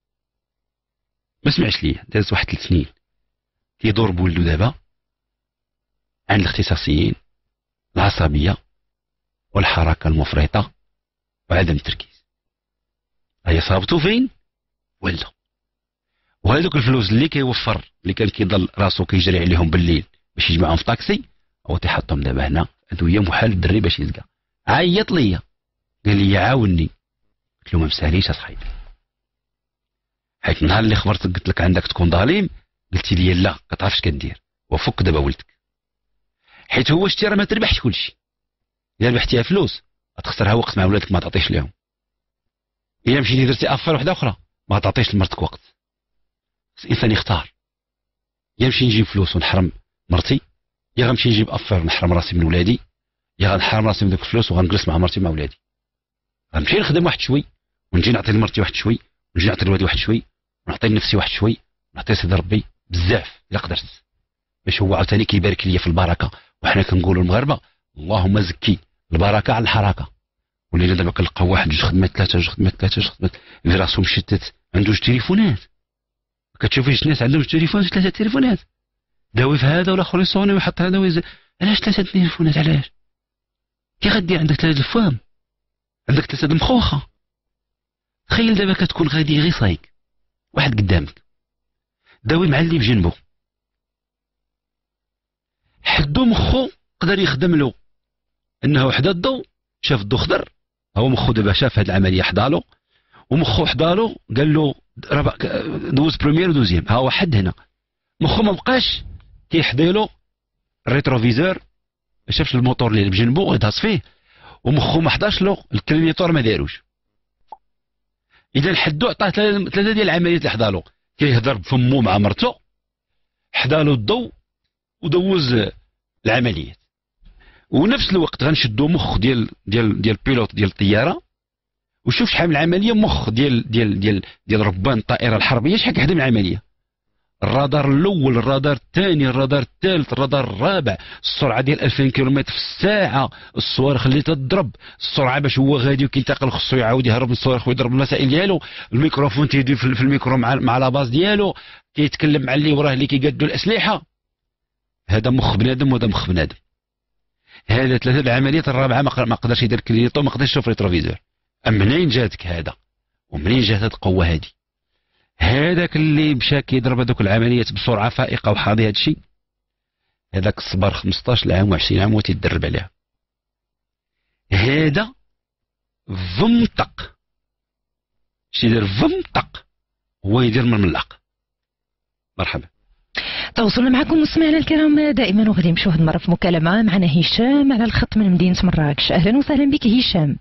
ما سمعش ليا، داز واحد ثلاث سنين كيدور بولدو دابا عند الاختصاصيين، العصبيه والحركه المفرطه وعدم التركيز. هي صابتو فين؟ ولده. وهذوك الفلوس اللي كيوفر اللي كان كيضل راسو كيجري عليهم بالليل باش يجمعهم في طاكسي، هو تيحطهم دابا هنا ادويه محال الدري باش يزكى. عيط ليا قال لي عاوني، قلت له ما مساليش اصاحبي، حيت النهار اللي خبرتك قلت لك عندك تكون ظالم قلتي لي لا كتعرفش كدير، وفك دابا ولدك، حيت هو شتي راه ما تربحش كلشي. الا ربحتيها فلوس غتخسرها وقت مع ولادك ما تعطيش لهم، الا مشيتي درتي افار وحده اخرى ما تعطيش لمرتك وقت. الانسان يختار، يا نمشي نجيب فلوس ونحرم مرتي، يا غنمشي نجيب افار ونحرم راسي من ولادي، يا غنحرم راسي من دوك الفلوس وغنجلس مع مرتي مع ولادي. غنمشي نخدم واحد شوي ونجي نعطي لمرتي واحد شوي ونجي نعطي لولادي واحد شوي ونعطي لنفسي واحد شوي ونعطي سيدي ربي بزاف الا قدرت، باش هو عاوتاني كيبارك ليا في البركه. وحنا كنقولوا المغاربه اللهم زكي البركه على الحركه. ولينا دابا كنلقاو واحد جوج خدمات ثلاثه جوج خدمات ثلاثه جوج خدمات في راسو مشتت، عنده جوج تليفونات. كتشوفي شي ناس عندهم جوج تليفونات ثلاثه تليفونات، داوي في هذا والاخر يصوني ويحط هذا ويزيد. علاش ثلاثه تليفونات؟ علاش؟ كي غدير عندك ثلاثه الفام، عندك ثلاثه المخوخه. تخيل دابا كتكون غادي غير صايك واحد قدامك، داوي مع اللي بجنبه، حدو مخو قدر يخدم له انه حدا الضو، شاف الضو خضر، هو مخو دابا شاف هاد العمليه حدالو ومخو حدالو قال له دوز بروميير ودوزيام، ها هو حد هنا مخو ما بقاش كيحضي له الريتروفيزور، ما شافش الموتور اللي بجنبه ويدهص فيه، ومخو ما حضاش له الكلينيتور ما داروش. اذا حدو عطاه ثلاثه ديال العمليات اللي حدالو، كيهضر بفمو مع مرته، حدالو الضو ودوز العمليات، ونفس الوقت غنشدو مخ ديال ديال ديال بيلوت ديال الطياره وشوف شحال من العمليه مخ ديال ديال ديال ديال ربان الطائره الحربيه شحال كيخدم العمليه. الرادار الاول، الرادار الثاني، الرادار الثالث، الرادار الرابع، السرعه ديال ألفين كيلومتر في الساعه، الصواريخ اللي تضرب، السرعه باش هو غادي وكينتقل خصو يعاود يهرب من الصواريخ ويضرب المسائل ديالو، الميكروفون تيدوي في الميكرو مع مع لاباز ديالو، كيتكلم مع اللي وراه اللي كيقادوا الاسلحه. هذا مخ بنادم وهذا مخ بنادم. هذا ثلاثه العمليات، الرابعه ما قدرش يدير كلينيتو، ما قدرش يشوف ريتروفيزور. منين جاتك هذا؟ ومنين جات هذه القوه هذه؟ هذاك اللي مشى كيضرب هذوك العمليات بسرعه فائقه وحاضي هذا الشيء، هذاك الصبر خمسطاش عام وعشرين عام وتيدرب عليها. هذا فمطق، شي يدير فمطق هو يدير من الملق. مرحبا.
تواصلنا معكم مستمعينا الكرام دائما، وغادي نمشيو هذه المره في مكالمه معنا هشام على الخط من مدينه مراكش. اهلا وسهلا بك هشام.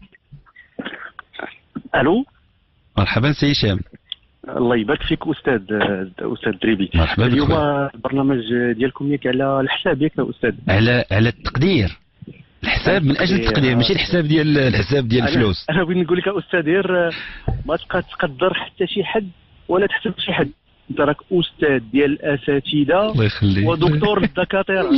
الو
مرحبا سي هشام.
الله يبارك فيك استاذ استاذ دريبي.
مرحبا بك.
اليوم البرنامج ديالكم ياك على الحساب ياك استاذ؟
على على التقدير، الحساب من اجل التقدير، ماشي الحساب ديال الحساب ديال الفلوس.
انا بغيت نقول لك استاذ غير ما تبقى تقدر حتى شي حد ولا تحسب شي حد، انت راك استاذ ديال الاساتذه
الله يخليك
ودكتور الدكاتره.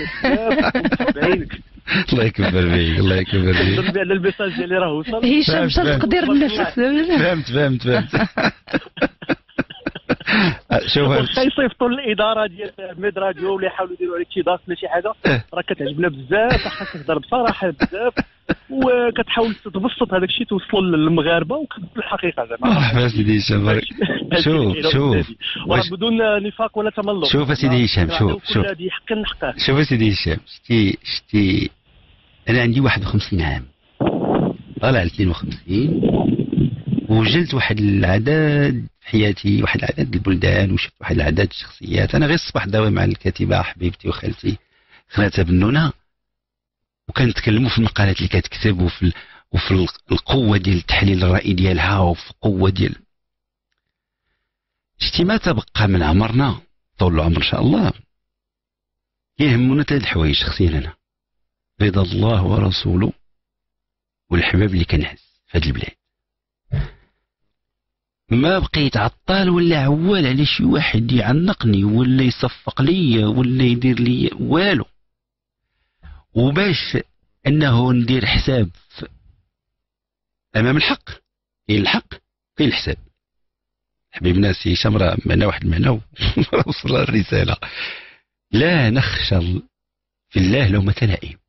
الله يكبر بيك، الله يكبر بيك.
نظن بان الميساج ديالي راه وصل.
هشام مشى تقدير الناس.
فهمت فهمت فهمت. شوف
كيصيفطوا للاداره ديال ميد راديو ولا يحاولوا يديروا عليك شي ضغط ولا شي حاجه، راه كتعجبنا بزاف، خاصك تهضر بصراحه بزاف وكتحاول تبسط هذاك الشيء توصلوا للمغاربه وكتقول الحقيقه زعما.
اه سيدي هشام شوف شوف
بدون نفاق ولا تملق.
شوف سيدي هشام شوف شوف
هذه حق نحقه.
شوف سيدي هشام شتي شتي انا عندي واحد وخمسين عام طالع اثنين وخمسين وجلت واحد العدد في حياتي، واحد العدد البلدان وشفت واحد العدد الشخصيات. انا غير الصباح داوي مع الكاتبه حبيبتي وخالتي خالتها بنونه وكنتكلموا في المقالات اللي كتكتب وفي وفي القوه ديال التحليل الرأي ديالها وفي القوه ديال شتي ما تبقى من عمرنا طول العمر ان شاء الله. يهمنا ثلاث حوايج شخصيا انا: رضا الله ورسوله والحباب اللي كنعز في هذه البلاد. ما بقيت عطال ولا عوال على شي واحد يعنقني ولا يصفق لي ولا يدير لي والو. وباش انه ندير حساب امام الحق، كاين الحق كاين الحساب. حبيبنا سي هشام راه معنا واحد المعنى وصل الرساله: لا نخشى في الله لومة لائم.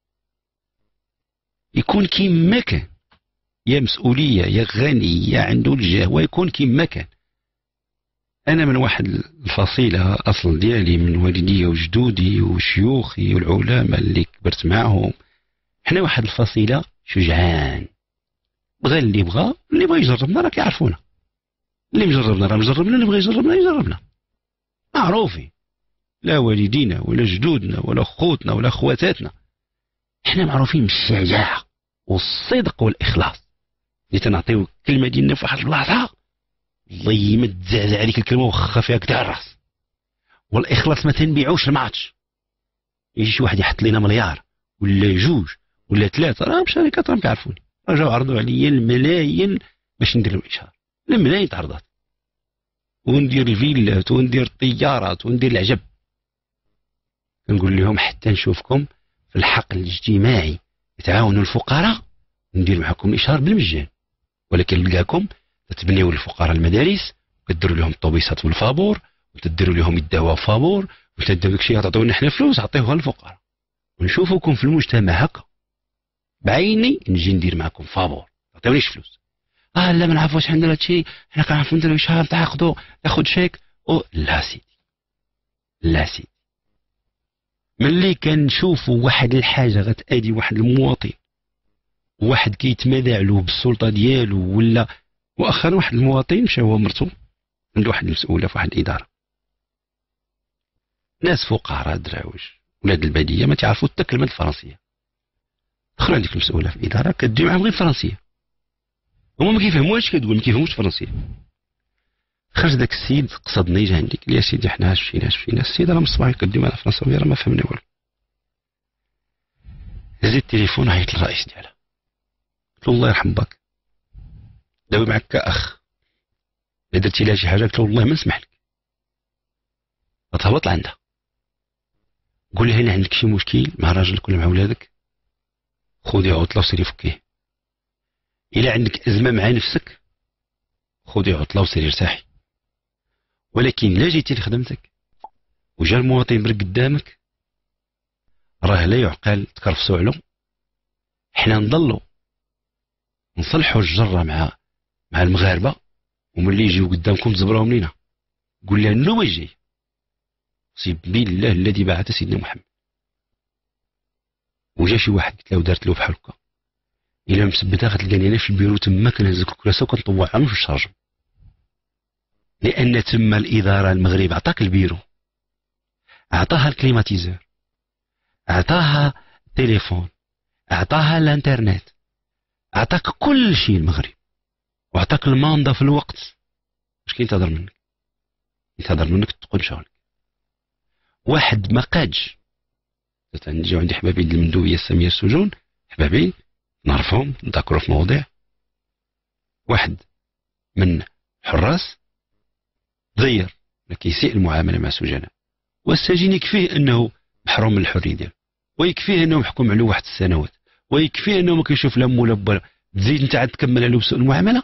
يكون كيما كان، يا مسؤوليه يا غني يا عنده الجاه، ويكون كيما كان. انا من واحد الفصيله اصل ديالي من والدي وجدودي وشيوخي والعلماء اللي كبرت معهم. حنا واحد الفصيله شجعان، بغى اللي بغى، اللي بغى يجربنا راه كيعرفونا، اللي مجربنا راه مجربنا، اللي بغى يجربنا يجربنا، معروفين. لا والدينا ولا جدودنا ولا خوتنا ولا خواتاتنا، حنا معروفين بالشجاعه والصدق والاخلاص. اللي تنعطيو الكلمه ديالنا في واحد البلاصه الله ما تزعزع عليك الكلمه وخا فيها كدا الراس. والاخلاص ما تنبيعوش الماتش. يجي شي واحد يحط لنا مليار ولا جوج ولا ثلاثه، راه شركات راهم كيعرفوني، راه جاو عرضوا عليا الملايين باش ندير لهم اشهار. الملايين تعرضات وندير الفيلات وندير الطيارات وندير العجب. نقول لهم حتى نشوفكم في الحقل الاجتماعي يتعاونوا الفقراء ندير معكم الاشهار بالمجان. ولكن نلقاكم تبنيو للفقراء المدارس وتديروا لهم الطوبيسات والفابور وتديروا لهم الدواء فابور وتديروا داك الشيء تعطيونا حنا فلوس عطيوها للفقراء. ونشوفكم في المجتمع هكا بعيني نجي ندير معكم فابور، ما تعطيونيش فلوس. اه لا ما نعرفوش حنا هذا الشيء، حنا كنعرفوا نديروا اشهار تعاقدوا تاخذ شيك او لا سيدي لا سيدي. ملي كنشوفوا واحد الحاجه غتأذي واحد المواطن، واحد كيتمادى له بالسلطه ديالو، ولا مؤخرا واحد المواطن مشى هو مرتو عند واحد المسؤوله في واحد الاداره، ناس فقراء دراوج ولاد الباديه ما تعرفوا حتى الكلمه الفرنسيه. دخلوا عندك المسؤوله في الاداره كدوي معاهم غير الفرنسيه، هما ما كيفهموهاش، كتقول ما كيفهموش الفرنسيه. خرج داك السيد قصدني جا عندي قال لي: يا سيدي حنا مشينا مشينا السيد راه من الصباح كدوي معنا الفرنساويه راه ما فهمنا والو. هز التليفون عيط للرئيس ديالها قلت له: الله يرحم باك داوي معك كاخ، الا درتي لها شي حاجه قلت له والله ما نسمح لك. غتهبط لعندها قول لها الا عندك شي مشكل مع راجلك ولا مع ولادك خذي عطله وسيري فكيه. الا عندك ازمه مع نفسك خذي عطله وسيري ارتاحي. ولكن لا جيتي لخدمتك وجا المواطن برك قدامك راه لا يعقل تكرفسوا علو. حنا نضلوا نصلحوا الجره مع مع المغاربه، وملي يجيو قدامكم تزبروهم لينا قول لها انه ما جاي سيب بالله الذي بعث سيدنا محمد. وجا شي واحد قلت له دارت له بحال هكا، الا مثبتها غتلقاني انا في البيرو تما كنهز الكراسه وكنطوعها في الشارج، لان تما الاداره المغرب عطاك البيرو، عطاها الكليماتيزور، عطاها التليفون، عطاها الانترنت، عطاك كل شيء المغرب، وعطاك الماندا في الوقت. واش كينتظر منك؟ ينتظر منك تقول شغلك. واحد ما قادش نجيو عندي حبابي المندوبيه الساميه السجون، حبابي نعرفهم نذكروا في مواضيع. واحد من حراس ضير كيسيء المعامله مع السجناء، والسجين يكفيه انه محروم من الحريه ديالو، ويكفيه انه محكوم عليه واحد السنوات، ويكفيه انه ما كيشوف لا مو لا با، تزيد انت عاد تكمل عليه بسوء المعامله.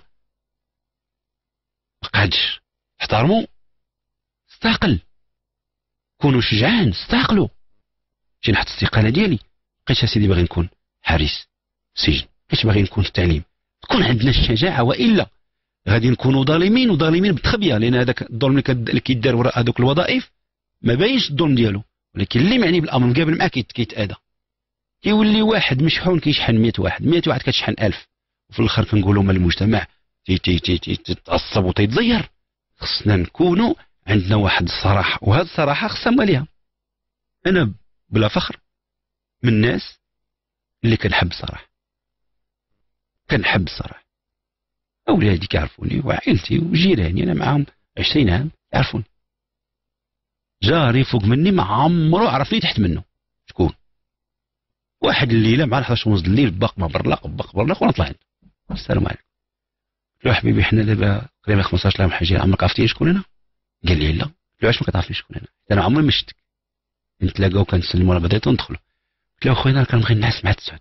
ما قادش. احترموا، استقل، كونوا شجعان، استقلوا. مشي نحط الاستقاله ديالي، بقيت سيدي باغي نكون حارس السجن، كاش باغي نكون في التعليم، تكون عندنا الشجاعه، والا غادي نكونوا ظالمين، وظالمين بالتخبيه، لان هذاك الظلم اللي كيدار وراء هذوك الوظائف ما باينش الظلم ديالو، ولكن اللي معني بالامر مقابل معاه كيتاذى، كيولي واحد مشحون كيشحن مئة واحد، مئة واحد كتشحن ألف، وفي الاخر كنقولوا ما المجتمع تيتعصب وتيتزير. خصنا نكونوا عندنا واحد الصراحه، وهذه الصراحه خصها ماليها. انا بلا فخر من الناس اللي كنحب الصراحه، كنحب الصراحه، اولادي كيعرفوني وعائلتي وجيراني انا معاهم عشرين عام يعرفوني. جاري فوق مني ما عمرو عرفني تحت منه شكون. واحد الليله مع الحداش ونص الليل باق ما برلاق باق برلاق وانا طلعت السلام عليكم. قلت له حبيبي حنا دابا تقريبا خمسطاش عام حاجه، عمرك عرفتي شكون انا؟ قال لي لا. قلت له علاش ما كتعرفنيش شكون انا؟ انا عمري ما شفتك، نتلاقاو كنسلموا على بعضياتنا وندخلوا. قلت له اخويا انا كنبغي نعس مع تسعود،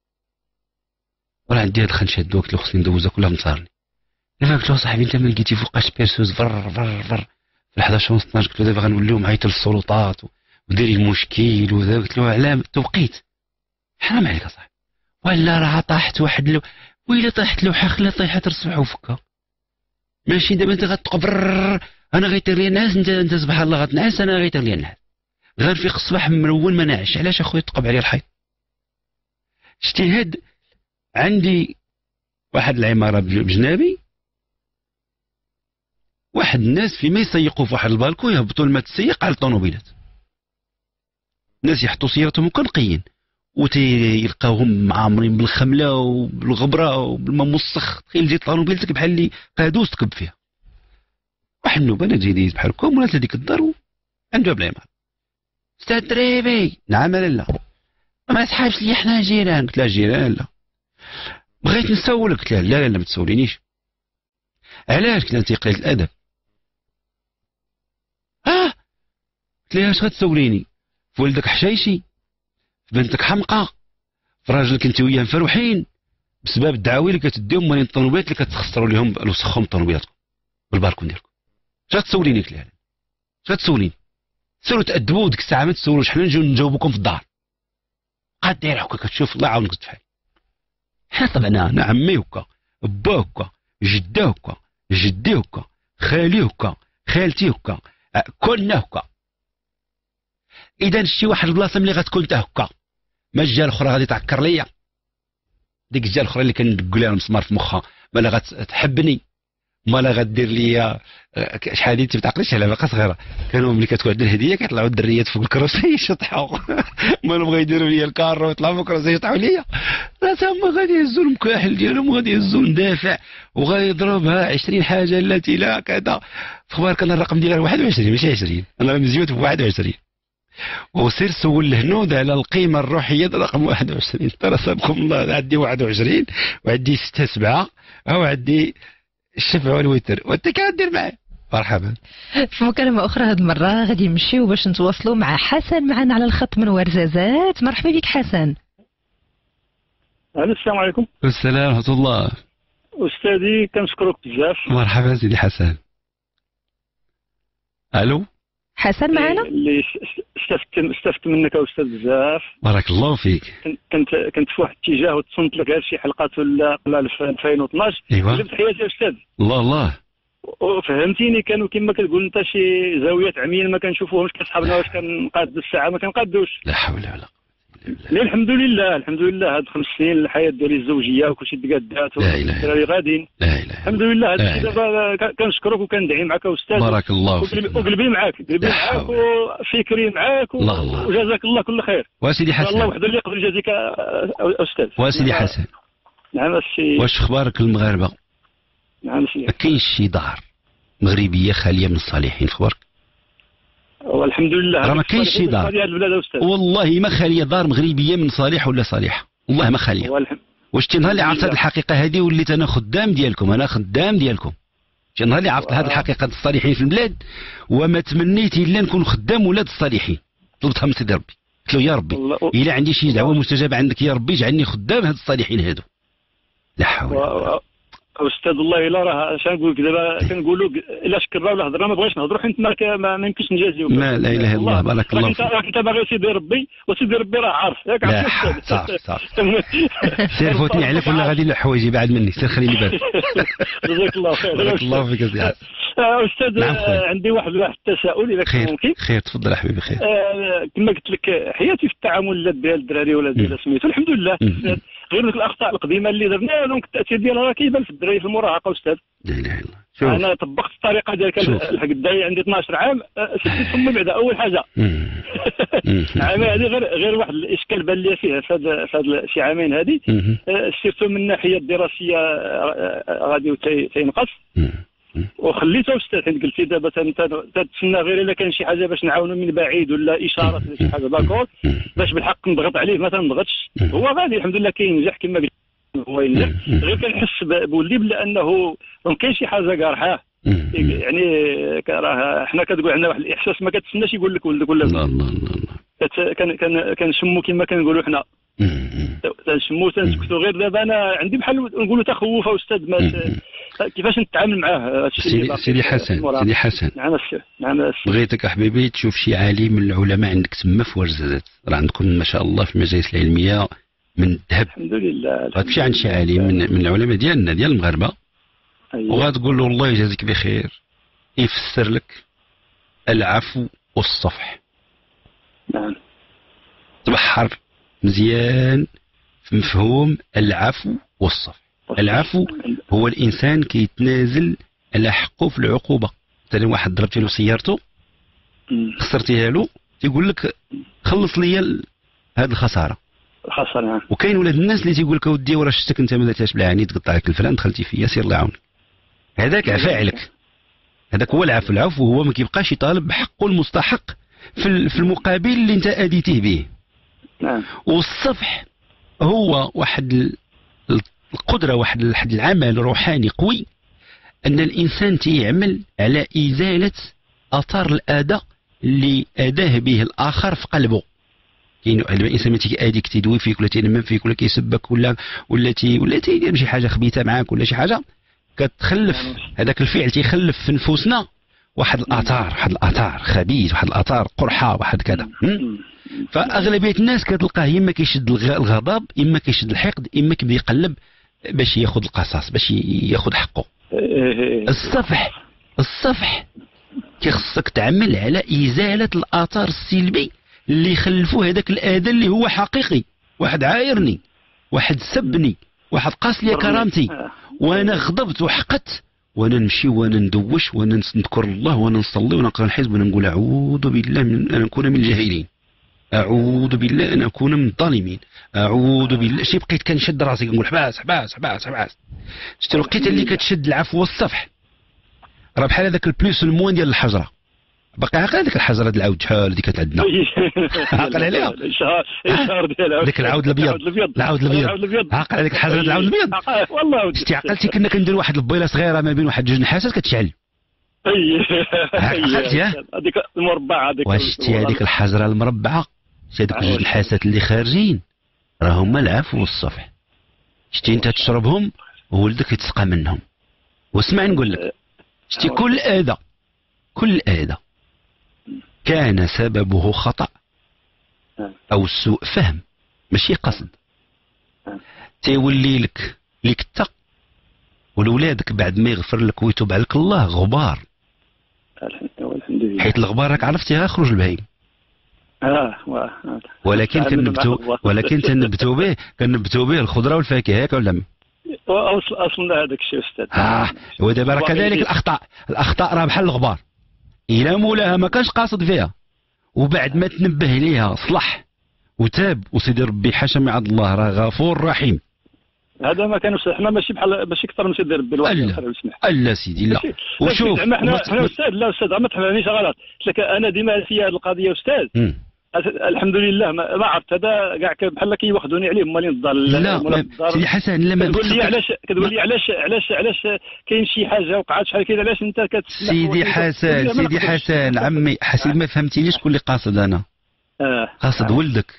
ولا عندي هاد الخنشه هادو، قلت له خصني ندوزها كلها مصارني. دابا قلت له صاحبي انت ما لقيتي فوقاش بيرسوز فر فر فر في الحداش ونص اثناش، قلت له دابا غنوليو معيط للسلطات وديري مشكل وذا. قلت له على التوقيت حرام عليك اصاحبي، ولا راه طاحت واحد لو ويلا طاحت لوحه خلا طيحت رصبح وفكها. ماشي دابا انت غتقبر انا غيطير لي الناس، انت انت سبحان الله غتنعس انا غيطير لي الناس، غنفيق الصباح مرون ما نعش. علاش اخويا تقب عليا الحيط؟ اجتهاد. عندي واحد العماره بجنابي، واحد الناس فيما يسيقوا في واحد البالكو يهبطوا الماء تسيق على الطوموبيلات، الناس يحطوا سيارتهم كنقيين وتيلقاوهم معامرين بالخمله وبالغبره وبالماء مسخ. تخيل جيت طوموبيلتك بحال اللي قادوس تكب فيها. واحد النوبه انا جاي بحالكم ونازل هذيك الدار عنده باب العماره. استاذ دريبي نعم لا ما صحابش لي حنا جيران. قلت له جيران لا. بغيت نسولك. قلت له لا لا لا ما تسولينيش. علاش؟ قلت له انت قليل الادب. اه قلت له اش غتسوليني؟ في ولدك حشايشي، في بنتك حمقى، في راجلك انت وياه مفروحين بسبب الدعاوي اللي كتديهم مالين الطوموبيلات اللي كتخسروا لهم وسخهم طوموبيلاتكم بالباركون ديالكم. اش غتسوليني؟ قلت له اش غتسوليني؟ سولوا تأدبوا ديك الساعه ما تسولوش، حنا نجيو نجاوبكم في الدار. قاد داير هكا كتشوف الله يعاونك تفعل. حنا طبعا انا عمي هكا، با هكا، جده هكا، جدي هكا، خالي هكا، خالتي هكا، كلنا هكا. اذا شتي واحد البلاصه ملي غتكون انت هكا ما الجهه الاخرى غادي تعكر ليا، ديك الجهه الاخرى اللي كندق لها المسمار في مخها مالا غتحبني مالا غدير ليا شحال انت ما تعقليش على باقا صغيره. كانوا ملي كتكون عندنا الهديه كيطلعوا الدريات فوق الكرسي يشطحوا مالا بغا يديروا ليا الكار ويطلعوا فوق الكرسي يشطحوا ليا، لا تما غادي يهزوا المكاحل ديالهم وغادي يهزوا ندافع وغيضربها عشرين حاجه التي لا كذا. اخبارك انا الرقم ديالها واحد وعشرين ماشي عشرين، انا مزيوت ب واحد وعشرين. وسير سول الهنود على القيمه الروحيه ديال رقم واحد وعشرين. ترى سابقكم الله عندي واحد وعشرين وعندي ستة سبعة او عندي الشفع والوتر وانت كدير معاه. مرحبا.
في مكالمه اخرى هذه المره غادي نمشيو باش نتواصلوا مع حسن معنا على الخط من ورزازات. مرحبا بك حسن.
السلام عليكم.
السلام ورحمه الله.
استاذي كنشكرك بزاف.
مرحبا سيدي حسن. الو
حسن معنا؟
اللي استفدت استفدت منك يا استاذ بزاف.
بارك الله فيك.
كنت كنت في واحد الاتجاه وتصنت لك غير شي حلقات ولا قبل ألفين واثناش.
ايوا
قلبت حياتي يا استاذ.
الله الله.
وفهمتيني كانوا كما كتقول انت شي زاويات عميين ما كنشوفوهمش كصحابنا واش كنقاد الساعه ما كنقادوش.
لا حول ولا قوه.
لا الحمد لله الحمد لله. هاد خمس سنين الحياه ديالي الزوجيه وكلشي تقادات والدراري غاديين.
لا اله
الحمد لله. هذا الشيء دابا كنشكرك وكندعي معك استاذ.
بارك الله فيك.
وقلبي معاك قلبي معاك وفكري معاك وجزاك الله كل خير.
واسيدي حسن
الله وحده اللي يقدر يجازيك استاذ.
واسيدي حسن.
نعم السي.
واش اخبارك المغاربه؟
نعم السي.
ما كاينش شي دار مغربيه خاليه من الصالحين في اخبارك؟
والحمد لله
راه ما كاينش شي دار والله ما خاليه دار مغربيه من صالح ولا صالحه، والله ما خاليه. واش تي نهار اللي عرفت هذه الحقيقه هذه وليت انا خدام ديالكم، انا خدام ديالكم. شي نهار اللي عرفت هذه الحقيقه الصالحين في البلاد وما تمنيت الا نكون خدام ولاد الصالحين. طلبتها من سيدي ربي، قلت له يا ربي الا عندي شي دعوه مستجابه عندك يا ربي اجعلني خدام هاد الصالحين هادو. لا حول ولا قوه.
استاذ والله الا راه اش نقول لك دابا كنقولوا الا شكرنا ولا هضرنا ما بغيتش نهضروا حيت ما ما يمكنش نجازيو.
لا لا اله الا الله بارك الله
فيك. راك انت باغي سيدي ربي وسيدي ربي راه عارف ياك
عارف. صافي صافي سير فوتني عليك ولا غادي لحوايجي بعد مني سير خليني بالك.
جزاك الله خير.
بارك الله فيك يا
استاذ. عندي واحد واحد التساؤل اذا كان ممكن.
خير تفضل حبيبي خير.
كما قلت لك حياتي في التعامل لا ديال الدراري ولا ديال سميتو الحمد لله. غير ديك الاخطاء القديمه اللي درنا دونك التاثير ديالها راه كيبان في الدراري في المراهقه استاذ.
لا اله الا الله.
انا طبقت الطريقه ديالك الحق الداي عندي اثناش عام سديت فمي بعدا اول حاجه. عام هذه غير غير واحد الاشكال بان لي فيه في هذا شي عامين هذه سيرتو من الناحيه الدراسيه غادي تينقص وخليته استاذ حيت قلتي دابا تتسنى غير الا كان شي حاجه باش نعاونو من بعيد ولا اشارات ولا شي حاجه داكور باش بالحق نضغط عليه مثلا ما نضغطش هو غادي الحمد لله كينجح كما قلت هو ينجح غير كنحس بولدي بلا انه كاين شي حاجه قارحاه يعني راه حنا كتقول عندنا واحد الاحساس ما كتسناش يقول لك ولدك ولا
الله الله الله
كان كنشمو كما كنقولوا حنا تنشمو تنسكتو غير دابا انا عندي بحال نقولوا تخوف استاذ ما كيفاش نتعامل معاه.
سيدي سيدي حسن سيدي حسن
نعم السي نعم السي
بغيتك احبيبي تشوف شي عالم من العلماء عندك تما في ورزازات راه عندكم ما شاء الله في المجالس العلميه من الذهب
الحمد لله.
غتمشي عند شي عالم من, من العلماء ديالنا ديال المغاربه أيوة. وغتقول له الله يجازيك بخير يفسر لك العفو والصفح.
نعم
تبحر مزيان في مفهوم العفو والصفح. العفو هو الانسان كيتنازل على حقه في العقوبه. مثلا واحد ضربتي له سيارته خسرتيها له تيقول لك خلص لي هذه الخساره
الخساره.
وكاين ولاد الناس اللي تيقول لك اودي وراه شفتك انت ما درتهاش بالعاني تقطع لك الفلان دخلتي فيا سير الله يعاونك. هذاك عفا عليك هذاك هو العفو. العفو هو ما كيبقاش يطالب بحقه المستحق في في المقابل اللي انت اديتيه به.
نعم.
والصفح هو واحد القدره واحد العمل روحاني قوي ان الانسان تيعمل على ازاله اثار الاذى اللي اداه به الاخر في قلبه. كاين الانسان ملي تيأذيك تيدوي فيك ولا تينمم فيك ولا كيسبك ولا ولا تي ولا تيدير شي حاجه خبيثه معاك ولا شي حاجه كتخلف هذاك الفعل تيخلف في نفوسنا واحد الاثار واحد الاثار خبيث واحد الاثار قرحه واحد كذا. فاغلبيه الناس كتلقاه اما كيشد الغضب اما كيشد الحقد اما كيبدا يقلب باش ياخذ القصاص باش ياخذ حقه. الصفح الصفح كيخصك تعمل على ازاله الاثار السلبي اللي يخلفوا هذاك الاذى اللي هو حقيقي. واحد عايرني واحد سبني واحد قاس لي كرامتي وانا غضبت وحقت وانا نمشي وانا ندوش وانا نذكر الله وانا نصلي وانا نقرا الحزب وانا نقول اعوذ بالله من ان اكون من الجاهلين اعوذ بالله ان اكون من الظالمين اعوذ بالله شي بقيت كنشد راسي كنقول حباس حباس حباس حباس. شتي الوقيته اللي كتشد العفو والصفح راه بحال هذاك البلوس الموان ديال الحجره. باقي عاقل هذيك الحجره ديال العود شحال اللي كانت عندنا عاقل عليها
الشهر ديالها
ديك العود الابيض العود الابيض عاقل هذيك الحجره ديال العود الابيض
والله
شتي عقلتي كنا كنديروا واحد البيله صغيره ما بين واحد جوج نحاسات كتشعل عقلتي
هذيك المربعه هذيك
واش شتي هذيك الحجره المربعه شتي هذوك جوج نحاسات اللي خارجين راه هما العفو والصفح. شتي انت تشربهم وولدك يتسقى منهم. واسمع نقول لك شتي كل اذى كل اذى كان سببه خطأ أو سوء فهم ماشي قصد تيولي لك لك تا ولولادك بعد ما يغفر لك ويتوب عليك الله غبار. حيت الغبار راك عرفتيها خرج البهيم.
اه
ولكن كنبتو ولكن تنبتو به كنبتو به الخضره والفاكهه ياك ولا
اصل اصلا هذاك الشيء استاذ.
اه ودابا راه كذلك الاخطاء الاخطاء راه بحال الغبار الى مولاها ما كانش قاصد فيها وبعد ما تنبه ليها صلح وتاب وسيدي ربي حاشا من عند الله راه غفور رحيم.
هذا ما كانوا حنا ماشي بحال ماشي اكثر من سيدي ربي الواحد
الا لا سيدي لا.
وشوف حنا حنا استاذ لا استاذ ما تفهمنيش غلط قلت لك انا ديما في هذه القضيه استاذ م. الحمد لله ما عرفت هذا كاع بحال كيواخذوني عليه مالين الدار.
لا سيدي حسن لما
كتقول لي علاش كتقول لي علاش علاش علاش كاين شي حاجه وقعت شحال كذا علاش انت كتسمع
سيدي حسن سيدي حسن عمي حسيت ما فهمتينيش شكون اللي قاصد انا.
اه
قاصد ولدك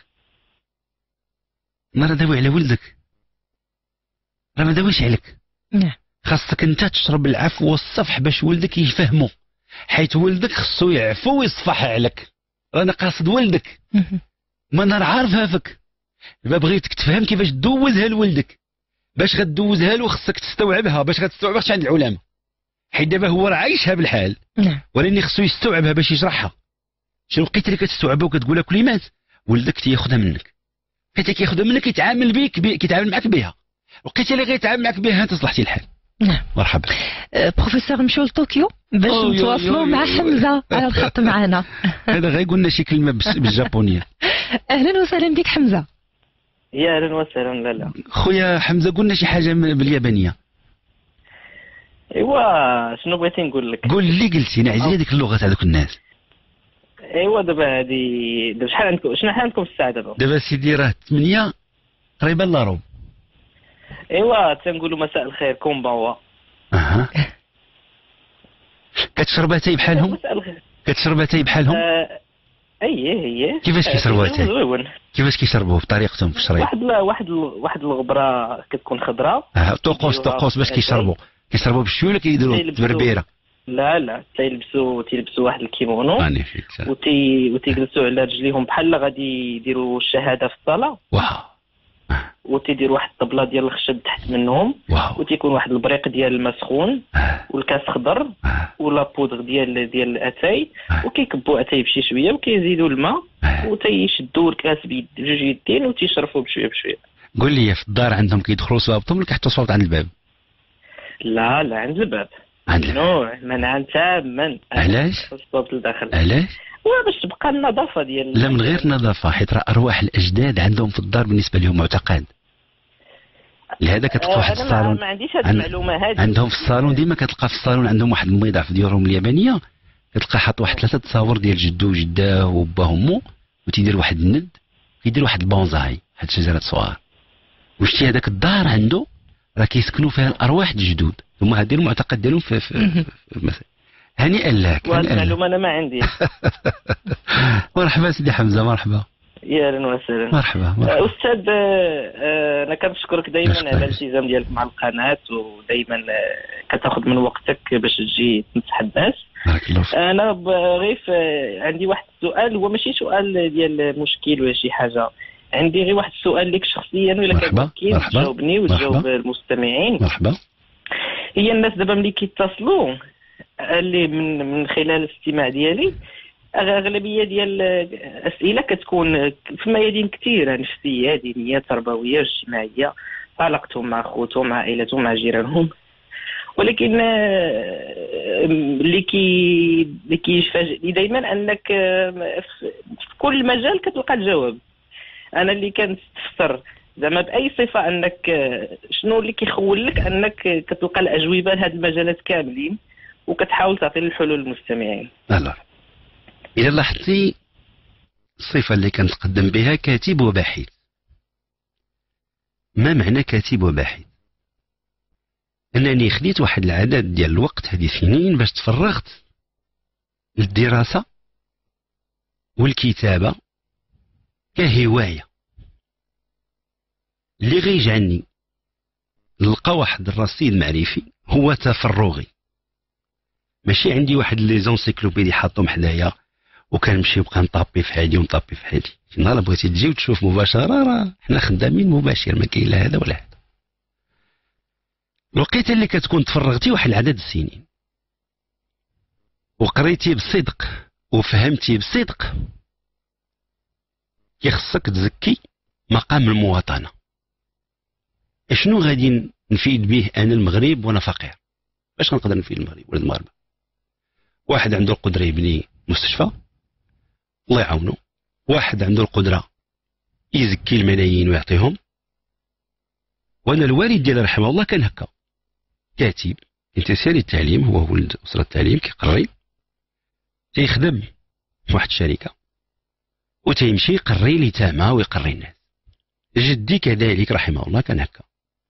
ما راه داوي على ولدك راه ما داويش عليك. خاصك انت تشرب العفو والصفح باش ولدك يفهمه، حيث ولدك خصو يعفو ويصفح عليك، رانا قاصد ولدك ما انا عارفها فيك، ما بغيتك تفهم كيفاش تدوزها لولدك، باش غدوزها له خصك تستوعبها، باش غتستوعبها خصك عند العلماء، حيت دابا هو راه عايشها بالحال ولكن خصو يستوعبها باش يشرحها. شنو لقيت اللي كتستوعبها وكتقولها كلمات ولدك تياخذها منك، حيت كياخذها منك يتعامل بيك بي... كيتعامل معك بها، لقيتي اللي غيتعامل معك بها تصلحتي الحال.
نعم
مرحبا.
أه بروفيسور نمشيو لطوكيو باش نتواصلوا مع حمزه على الخط معنا.
هذا غير قلنا شي كلمه بالجابونيه.
اهلا وسهلا بك حمزه.
يا اهلا وسهلا. لا لا
خويا حمزه قلنا شي حاجه باليابانيه.
ايوا شنو بغيتي نقول لك؟
قول اللي قلتي نعزي هذيك اللغه تاع دوك الناس.
ايوا دابا هذه دابا شحال عندكم شنو حال عندكم الساعه دابا؟
دابا سيدي راه ثمانية قريبه لا روب.
ايوا تنقولوا مساء الخير كومباوا.
اها كتشرب اتاي بحالهم؟
مساء الخير.
كتشرب اتاي بحالهم؟
آه اييه هي.
كيفاش كيشربوا اتاي؟ كيفاش كيشربوه بطريقتهم في الشريط؟
واحد واحد واحد الغبره كتكون خضراء.
اه طقوس طقوس باش كيشربوا؟ كيشربوا بالشوي ولا كيديروا تبربيره؟
لا لا تيلبسوا تيلبسوا واحد الكيمونو
مانيفيك
وتي وتيجلسوا على رجليهم بحال غادي يديروا الشهاده في الصلاه.
واو.
وتيدير واحد الطبله ديال الخشب تحت منهم.
واو.
وتيكون واحد البريق ديال الماء سخون والكاس خضر ولا بودغ ديال ديال الاتاي وكيكبوا اتاي بشي شويه وكيزيدوا الماء وتيشدوا الكاس بيد بجوج يدين وتيشرفوا بشويه بشويه.
قول لي في الدار عندهم كيدخلوا صوابطهم ولا كيحطوا صوابط عند الباب؟
لا لا عند الباب.
عند
نوع منعا تاما.
علاش؟
الصوت لداخل.
علاش؟
باش تبقى النظافه ديال.
لا من غير النظافه، حيت راه ارواح الاجداد عندهم في الدار بالنسبه لهم معتقد. لهذا كتلقى واحد الصالون.
ما عنديش هذه المعلومه هذه.
عندهم في الصالون ديما كتلقى في الصالون عندهم واحد الميضه في ديورهم اليابانيه، كتلقى حاط واحد ثلاثه تصاور ديال جدو وجداه وباه ومو، وتيدير واحد الند، كيدير واحد البونزاي، واحد شجره صغار. وشتي هذاك الدار عنده راه كيسكنوا فيها الارواح الجدود، هما هذا المعتقد ديالهم في, في, في مثلا. هنيئا لك.
هذه المعلومه انا ما عندي.
مرحبا سيدي حمزه. مرحبا.
يا اهلا وسهلا.
مرحبا, مرحبا.
استاذ انا كنشكرك دائما على الالتزام ديالك مع القناه ودائما كتاخذ من وقتك باش تجي تنصح الناس.
بارك الله فيك.
انا غير عندي واحد السؤال، هو ماشي سؤال ديال مشكل ولا شي حاجه، عندي غير واحد السؤال لك شخصيا ولا كان ممكن تجاوبني وتجاوب المستمعين.
مرحبا.
هي الناس دابا ملي كيتصلوا اللي من من خلال الاستماع ديالي اغلبيه ديال الاسئله كتكون في ميادين كثيره، نفسيه دينيه تربويه اجتماعيه، علاقتهم مع خوتهم مع عائلتهم مع جيرانهم، ولكن اللي كي اللي كيفاجئني دائما انك في كل مجال كتلقى الجواب. انا اللي كنستفسر زعما باي صفه انك شنو اللي كيخول لك انك كتلقى الاجوبه لهذه المجالات كاملين وكتحاول تعطي الحلول للمستمعين.
لا إذا لاحظتي الصفة اللي كنتقدم بها كاتب وباحث. ما معنى كاتب وباحث؟ أنني خديت واحد العدد ديال الوقت هذه سنين باش تفرغت للدراسة والكتابة كهواية اللي غيجعلني نلقى واحد الرصيد معرفي هو تفرغي. ماشي عندي واحد لي زونسيكلوبيدي حاطهم حدايا وكنمشي نبقى نطابي في هادي ونطابي في هادي. نهار بغيتي تجي وتشوف مباشره راه حنا خدامين مباشر، ما كاين لا هذا ولا هذا. الوقيته اللي كتكون تفرغتي واحد العدد السنين وقريتي بصدق وفهمتي بصدق، كيخصك تزكي مقام المواطنه. اشنو غادي نفيد به انا المغرب وانا فقير؟ باش غنقدر نفيد المغرب ولا المغاربه؟ واحد عنده القدره يبني مستشفى الله يعاونو، واحد عنده القدره يزكي الملايين ويعطيهم. وانا الوالد ديالي رحمه الله كان هكا، كاتب انتسابي للتعليم، هو ولد اسره التعليم، كيقري تيخدم في واحد الشركه وتيمشي يقري ليتامى ويقري الناس. جدي كذلك رحمه الله كان هكا.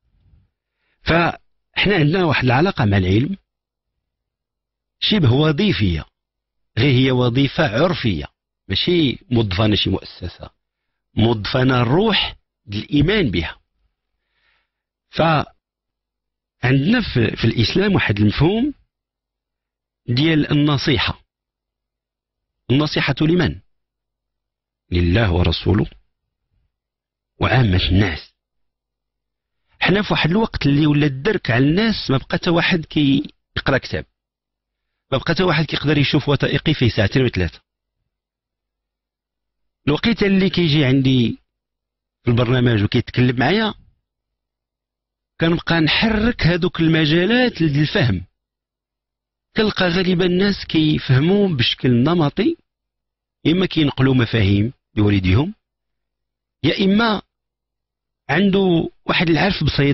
فاحنا عندنا واحد العلاقه مع العلم شبه وظيفيه، غير هي وظيفه عرفيه، ماشي موظفانا شي مؤسسه، موظفانا الروح الايمان بها. فانا عندنا في, في الإسلام واحد المفهوم ديال النصيحة. النصيحة لمن؟ لله ورسوله وعامة الناس. حنا في واحد الوقت اللي ولا الدرك على الناس، ما بقى حتى واحد كي يقرا كتاب، ما بقى حتى واحد كيقدر يشوف وثائقي فيه ساعتين وثلاثة. الوقيته اللي كيجي عندي في البرنامج وكيتكلم معايا كنبقى نحرك هذوك المجالات للفهم. كنلقى غالبا الناس كيفهموا بشكل نمطي، اما كينقلوا مفاهيم لوالديهم، يا اما عنده واحد العرف بسيط،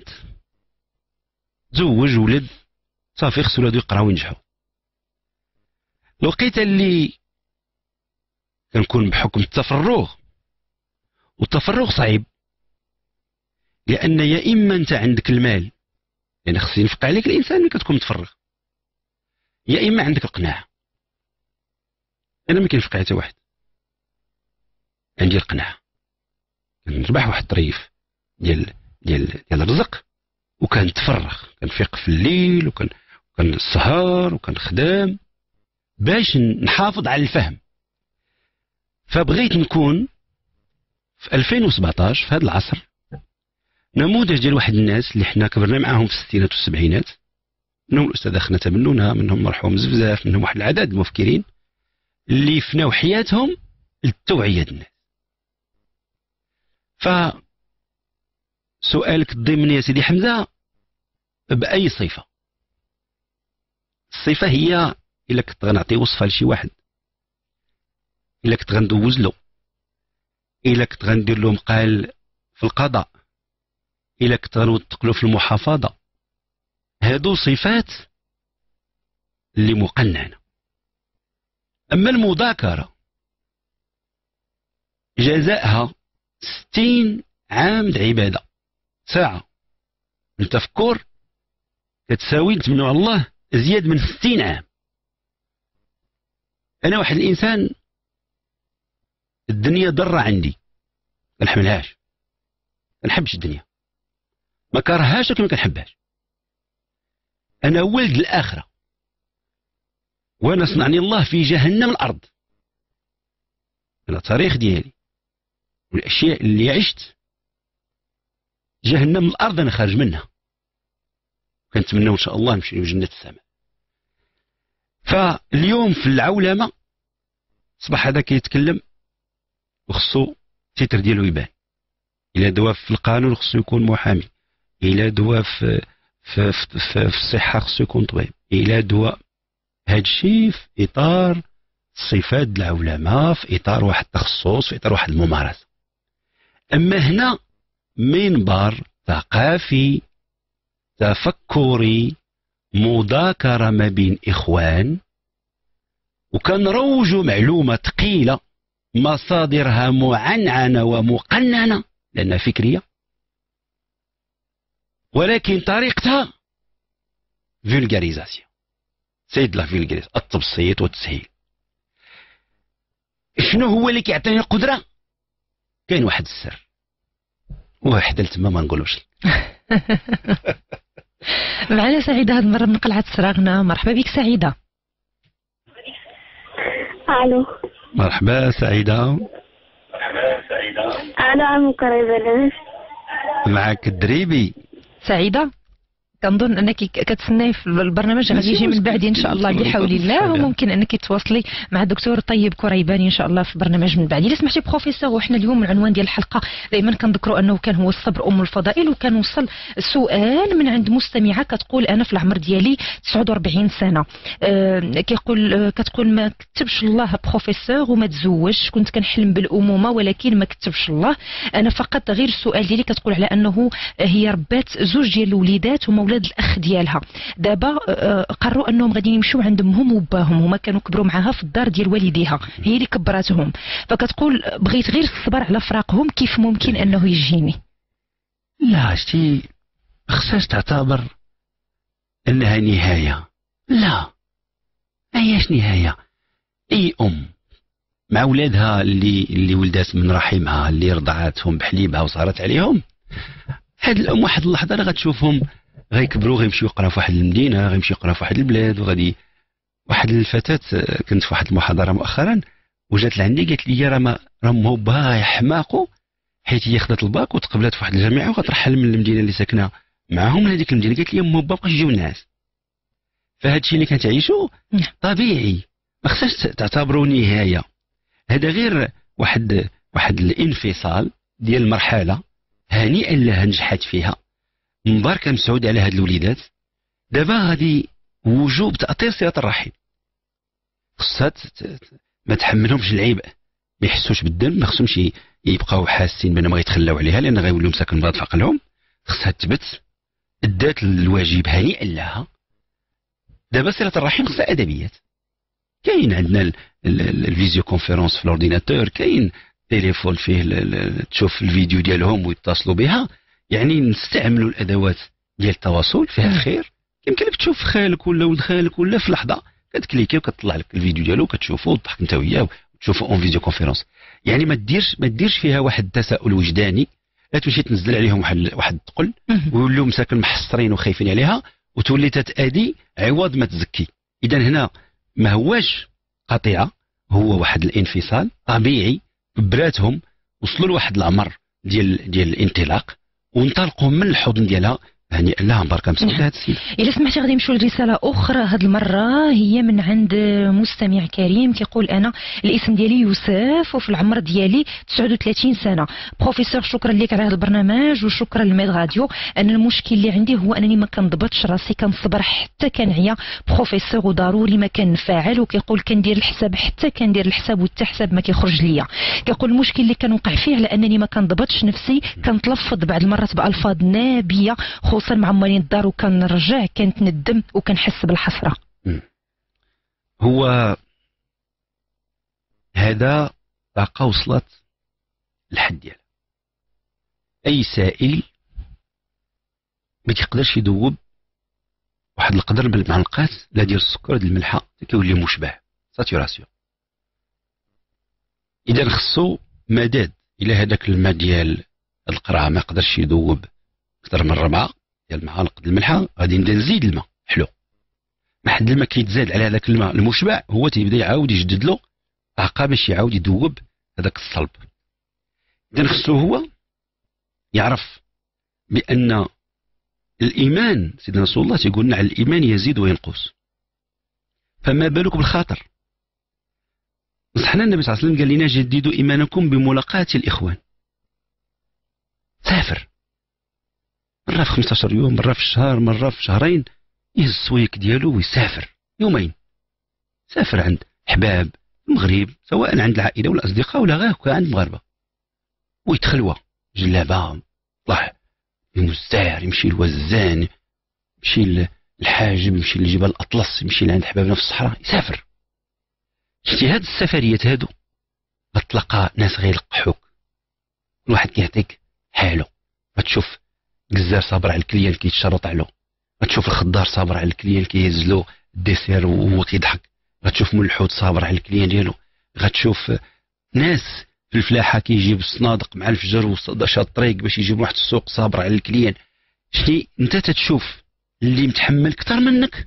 تزوج ولد صافي خصو ولادو يقراو وينجحوا. الوقيته اللي كنكون بحكم التفرغ، والتفرغ صعيب، لان يا اما انت عندك المال، يعني خص ينفق عليك الانسان ملي كتكون متفرغ، يا اما عندك القناعه. انا ما كينفق على حتى واحد، عندي القناعه كنربح واحد الطريف ديال ديال ديال الرزق، وكنتفرغ، كنفيق في الليل وكن كنسهر وكنخدم باش نحافظ على الفهم. فبغيت نكون في ألفين وسبعطاش في هذا العصر نموذج ديال واحد الناس اللي حنا كبرنا معاهم في الستينات والسبعينات، منهم الاستاذ اخنا تمنونا، منهم مرحوم بزاف، منهم واحد العدد المفكرين اللي فناو حياتهم للتوعيه الناس. ف سؤالك الضمني يا سيدي حمزه باي صفه؟ الصفه هي الا كنت غنعطي وصفه لشي واحد، الا كنت غندوز له، الا كنت غندير له مقال في القضاء، الا كنت غنوثق له في المحافظه، هادو صفات اللي مقننه. اما المذاكره جزاءها ستين عام د عباده، ساعه من تفكر كتساوي نتمنوا على الله زياد من ستين عام. انا واحد الانسان الدنيا ضرة عندي ما نحملهاش، ما نحبش الدنيا، ما كرهاش ولكن ما كنحبهاش. انا ولد الاخره، وانا صنعني الله في جهنم الارض. انا التاريخ ديالي والاشياء اللي عشت، جهنم الارض انا خارج منها، كنتمنى ان شاء الله نمشي لجنة السماء. فاليوم في العولمه صباح هذا كيتكلم وخصو التيتر ديالو يبان، الى دوا في القانون خصو يكون محامي، الى دوا في في في, في, في الصحه خصو يكون طبيب، الى دوا هادشي في اطار الصفات د العلماء، في اطار واحد التخصص، في اطار واحد الممارسه. اما هنا منبر ثقافي تفكري مذاكره ما بين اخوان، وكنروجوا معلومه ثقيله مصادرها معنعنه ومقننه لانها فكريه، ولكن طريقتها فولغاريزاسيون، سيد لا فولغاريز، التبسيط والتسهيل. شنو هو اللي كيعطيني القدره؟ كاين واحد السر، واحد لتما ما نقولوش.
معنا سعيده هذه المره من قلعه سراغنا. مرحبا بك سعيده.
الو
مرحبا سعيده.
مرحبا سعيده. انا عم قريبه
معك الدريبي.
سعيده كنظن انك كتسناي في البرنامج غادي يجي من بعدي ان شاء الله بحول الله، وممكن انك تواصلي مع الدكتور طيب كريباني ان شاء الله في البرنامج من بعدي. الا سمحتي بروفيسور، وحنا اليوم العنوان ديال الحلقه دائما كنذكروا انه كان هو الصبر ام الفضائل، وكان وصل سؤال من عند مستمعه كتقول انا في العمر ديالي تسعة وأربعين سنه، أه كيقول أه كتقول ما كتبش الله بروفيسور وما تزوجش، كنت كنحلم بالامومه ولكن ما كتبش الله. انا فقط غير السؤال ديالي كتقول على انه هي ربات زوج ديال الوليدات وما ولاد الاخ ديالها، دابا قرروا انهم غادي يمشيو عند امهم وباهم، هما كانوا كبروا معاها في الدار ديال والديها، هي اللي كبراتهم، فكتقول بغيت غير الصبر على فراقهم، كيف ممكن انه يجيني؟
لا شتي خصهاش تعتبر انها نهايه، لا اياش نهايه. اي ام مع ولادها اللي اللي ولدات من رحمها، اللي رضعتهم بحليبها وصارت عليهم، هاد الام واحد اللحظه راه غتشوفهم غيكبروا غيمشيو يقراو في واحد المدينه، غيمشيو يقراو في واحد البلاد، وغادي. واحد الفتاه كنت في واحد المحاضره مؤخرا وجات لعندي قالت لي راه ما راه موبا يحماقوا حيت هي خدات الباك وتقبلات في واحد الجامعه وغترحل من المدينه اللي ساكنه معاهم لهذيك المدينه. قالت لي موبا بقاش يجيو الناس. فهاد الشيء اللي كنتعيشوا طبيعي، ما خصهاش تعتبروا نهايه. هذا غير واحد واحد الانفصال ديال مرحله هنيئا لها نجحت فيها، مباركه مسعود على هاد الوليدات. دابا غادي وجوب تاطير صله الرحم، خصها ما تحملهمش العيب، ما يحسوش بالذنب، ما خصهمش يبقاو حاسين بانهم غيتخلاو عليها لان غيوليو مساكن مرض في عقلهم. خصها تثبت ادات الواجب هنيئا لها. دابا صله الرحم خصها ادبيات. كاين عندنا الفيديو كونفيرونس في الاورديناتور، كاين تليفون فيه تشوف الفيديو ديالهم ويتصلوا بها. يعني نستعملوا الادوات ديال التواصل فيها الخير. يمكن لك تشوف خالك ولا ولد خالك ولا في لحظه كتكليكي وكتطلع لك الفيديو ديالو وكتشوفوا وتضحك انت وياه وتشوفوا اون فيديو كونفيرونس. يعني ما ديرش ما ديرش فيها واحد التساؤل وجداني، لا تمشي تنزل عليهم واحد واحد الثقل ويوليو مساكن محصرين وخايفين عليها وتولي تتادي عوض ما تزكي. اذا هنا ما هواش قطيعه، هو واحد الانفصال طبيعي. براتهم وصلوا لواحد العمر ديال ديال الانطلاق وانطلقوا من الحضن ديالها. هنيئا لها مباركه مسعود هذا السيد.
الا سمحتي غادي نمشيو لرساله اخرى هذه المره، هي من عند مستمع كريم كيقول انا الاسم ديالي يوسف وفي العمر ديالي تسعة وثلاثين سنه. بروفيسور شكرا لك على هذا البرنامج وشكرا لميد راديو. انا المشكل اللي عندي هو انني ما كنضبطش راسي، كنصبر حتى كنعيا بروفيسور وضروري ما كنفعل. وكيقول كندير الحساب حتى كندير الحساب والتحساب ما كيخرج ليا. كيقول المشكل اللي كنوقع فيه على انني ما كنضبطش نفسي، كنتلفظ بعض المرات بالفاظ نابيه خصوصا مع مالين الدار وكنرجع كنتندم وكنحس بالحسره.
هو هذا طاقه وصلت الحد ديالها. اي سائل ما تيقدرش يذوب واحد القدر من المعلقات لا ديال السكر ديال الملحه كيولي مشبع ساتوراسيون. اذا خصو مداد الى هذاك الماء ديال القرعه ما يقدرش يذوب اكثر من ربعه ديال المعالق ديال الملحه، غادي نبدا نزيد الماء حلو. ما حد الماء كيتزاد على هذاك الماء المشبع هو تيبدا يعاود يجدد له طاقه باش يعاود يذوب هذاك الصلب. اذا خصو هو يعرف بان الايمان سيدنا رسول الله تيقول لنا على الايمان يزيد وينقص، فما بالك بالخاطر. نصحنا النبي صلى الله عليه وسلم قال لنا جددوا ايمانكم بملاقاة الاخوان. سافر مرة في خمسة عشر يوم، مرة في الشهر، مرة في شهرين، يهز السويك ديالو ويسافر يومين. سافر عند احباب المغرب سواء عند العائله ولا الاصدقاء ولا غير عند المغاربه، ويتخلوى جلابه، طلع المزدهر، يمشي لوزان، يمشي للحاجب، يمشي لجبل الاطلس، يمشي لعند احبابنا في الصحراء، يسافر. شتي هاد السفريات هادو غتلقى ناس غيلقحوك، كل واحد كيعطيك حالو. غتشوف جزار صابر على الكليان كيتشرط عليه، غتشوف الخضار صابر على الكليان كيهز له الديسير وهو كيضحك، غتشوف مول الحوت صابر على الكليان ديالو، غتشوف ناس في الفلاحه كيجيب الصنادق مع الفجر وشاد الطريق باش يجيب واحد السوق صابر على الكليان. شتي انت تتشوف اللي متحمل اكثر منك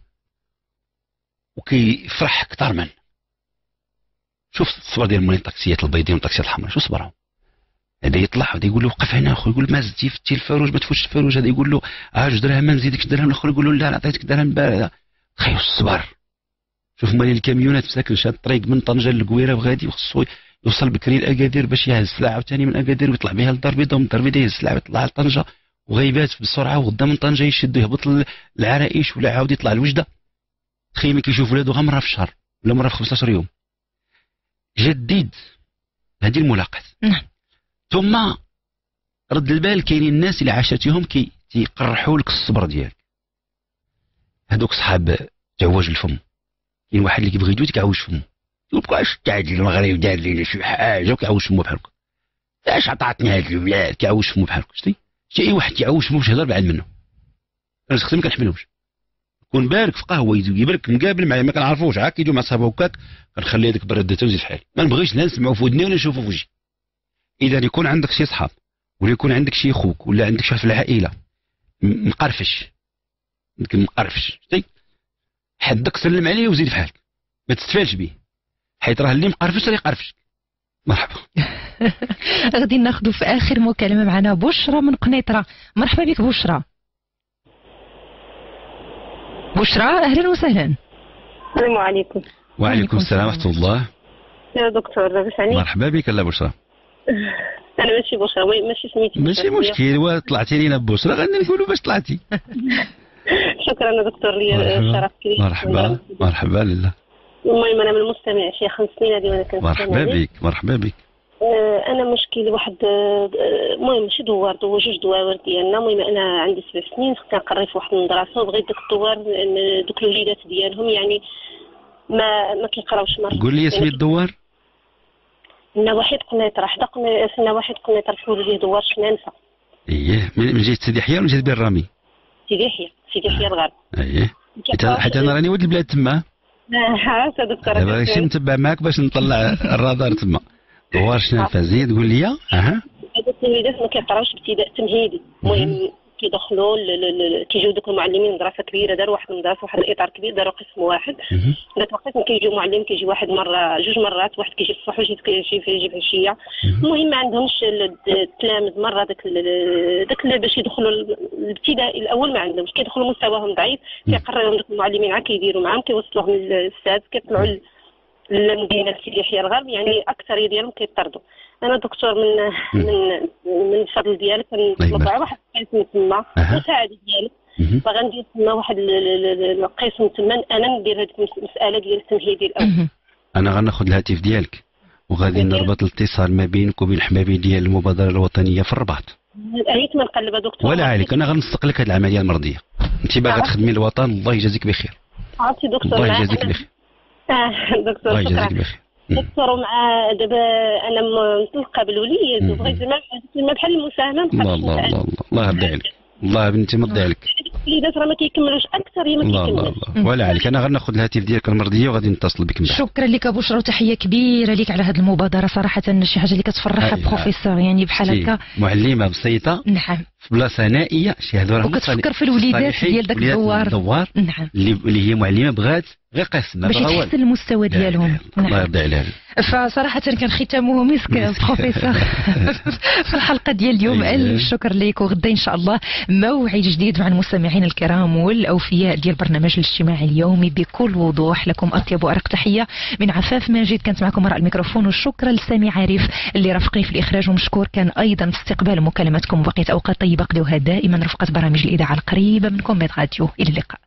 وكيفرح اكثر منك. شوف الصبر ديال مولين الطاكسيات البيضين والطاكسيات الحمراء، شو صبرهم؟ هذا يطلع هذا يقول له وقف هنا اخو، يقول ما زدتي فتي الفاروج ما تفوتش الفاروج، هذا يقول له ها جوج دراهم ما نزيدكش درهم، الاخر يقول له لا انا عطيتك درهم بارده. خيو الصبر. شوف مالي الكاميونات مساكن شاد الطريق من طنجه للقويره وغادي وخصو يوصل بكري لاكادير باش يهز السلعه عاوتاني من اكادير ويطلع بها للدار البيضاء، ومن الدار البيضاء يهز السلعه ويطلع لطنجه وغيبات بسرعه، وغدا من طنجه يشد يهبط للعرائش ولا عاود يطلع لوجده. تخيل ملي كيشوف ولادو غير مره في الشهر ولا مره في خمسة عشر يوم. جديد هذه الملاقات.
نعم.
ثم رد البال كاينين الناس اللي عاشتيهم كي تيقرحوا لك الصبر ديالك. هذوك صحاب تعوج الفم. كاين واحد اللي كيبغي يدوي كيعوج فمه، يقول لك واش تعادل المغرب دار لي شي حاجه وكيعوج فمه بحال هكا. اش عطاتني هاد الولاد كيعوج فمه بحال هكا. شتي شي اي واحد كيعوج فمه باش يهضر بعد منه. انا شخصيا ما كنحملهمش. كون بارك في قهوه يجيب لك مقابل معايا ما كنعرفوش، عا كيدوي مع صحابه هكاك، كنخلي هذيك برده ونزيد في حالي. ما نبغيش لا نسمعوا في ودني ولا نشوفوا في وجهي. اذا يكون عندك شي صحاب ولا يكون عندك شي خوك ولا عندك شي في العائله مقرفش مقرفش شتي حدك سلم عليه وزيد في حالك ما تستفالش به حيت راه اللي مقرفش راه يقرفش. مرحبا.
غادي ناخذ في اخر مكالمه معنا بشرى من قنيطره. مرحبا بك بشرى. بشرى اهلا وسهلا.
السلام عليكم.
وعليكم السلام ورحمه الله.
يا دكتور لاباس عليك؟
مرحبا بك لا بشرى.
انا ماشي بشرى ماشي سميتي.
ماشي مشكل وطلعتي لينا ببشرى غادي نقولوا باش طلعتي.
شكرا دكتور لي الشرف كبير.
مرحبا مرحبا لله.
المهم انا من المستمع شي خمس سنين هذه وانا كنستمع.
مرحبا بك مرحبا بك.
انا مشكل واحد المهم ماشي دوار دو جوج دوار ديالنا. المهم انا عندي سبع سنين كنقري في واحد المدرسه وبغيت ديك الدوار دوك الوليدات ديالهم يعني ما ما كيقراوش. مره
قول لي سميت الدوار.
نواحي قنيطره حدا قنيطره نواحي قنيطره تقول لي دوار شنانفه.
اييه من جهه سيدي يحيى ولا جهه بن رامي؟
سيدي يحيى سيدي يحيى الغرب.
اييه حيت انا راني ولد البلاد تما.
ها دكتور
دابا غنمشي نتبع معاك باش نطلع الرادار تما. دوار شنانفه زيد قول لي. اها
هذوك الوليدات ما كيقراوش ابتداء تمهيدي. المهم كيدخلوا كيجيو دوك المعلمين مدرسه كبيره داروا واحد المدرسه واحد الاطار كبير داروا قسم واحد. ذاك القسم كيجيو معلم كيجي واحد مره جوج مرات واحد كيجي في الصباح وواحد كيجي في يجي في العشيه. المهم ما عندهمش التلاميذ مره داك داك باش يدخلوا الابتدائي الاول ما عندهمش كيدخلوا مستواهم ضعيف كيقرروا دوك المعلمين عا كيديروا معاهم كيوصلوهم للسادس كيطلعوا المدينه سيدي يحيى الغرب يعني اكثر ديالهم كيطردوا. انا دكتور من من من الفضل ديالك كنطلب على واحد القسم تما مساعده ديالك باغا ندير تما واحد القسم تما انا ندير هذيك المساله ديال التمهيدي الاول.
انا غناخذ الهاتف ديالك وغادي نربط الاتصال ما بينك وبين الحبايبي ديال المبادره الوطنيه في الرباط.
عليك ما نقلب دكتور
ولا عليك انا غنسق لك هذه العمليه المرضيه. انت باغا تخدمي الوطن الله يجازيك بخير.
عرفتي دكتور
الله يجازيك بخير.
اه دكتور
الله يجازيك بخير.
دكتور مع دابا انا مطلقه بالوليد وبغيت زعما بحال المساهمه.
الله الله الله الله يرضي عليك. الله بنتي مرضي عليك.
الوليدات راه ما كيكملوش اكثر يا ما
كيكملوش. الله الله ولا عليك انا غناخذ الهاتف ديالك المرضيه وغادي نتصل بك من بعد.
شكرا لك بشرى وتحيه كبيره لك على هذه المبادره صراحه شي حاجه اللي كتفرح بروفيسور يعني بحال هكا
معلمه بسيطه.
نعم
في بلاصه نائيه شي هذو راه
وكتفكر في الوليدات ديال داك الدوار.
الدوار
نعم
اللي هي معلمه بغات غير قسم
باش يحسن المستوى ديالهم.
الله يرضي عليها.
فصراحه كان ختامه مسك بروفيسور في الحلقه ديال اليوم. الف شكر لك وغدا ان شاء الله موعد جديد مع المستمعين الكرام والاوفياء ديال برنامج الاجتماعي اليومي بكل وضوح. لكم اطيب وارق تحيه من عفاف ماجد كانت معكم وراء الميكروفون والشكر لسامي عارف اللي رافقني في الاخراج ومشكور كان ايضا في استقبال مكالماتكم. بقيت اوقات طيبه قضيوها دائما رفقه برامج الاذاعه القريبه منكم من راديو. الى اللقاء.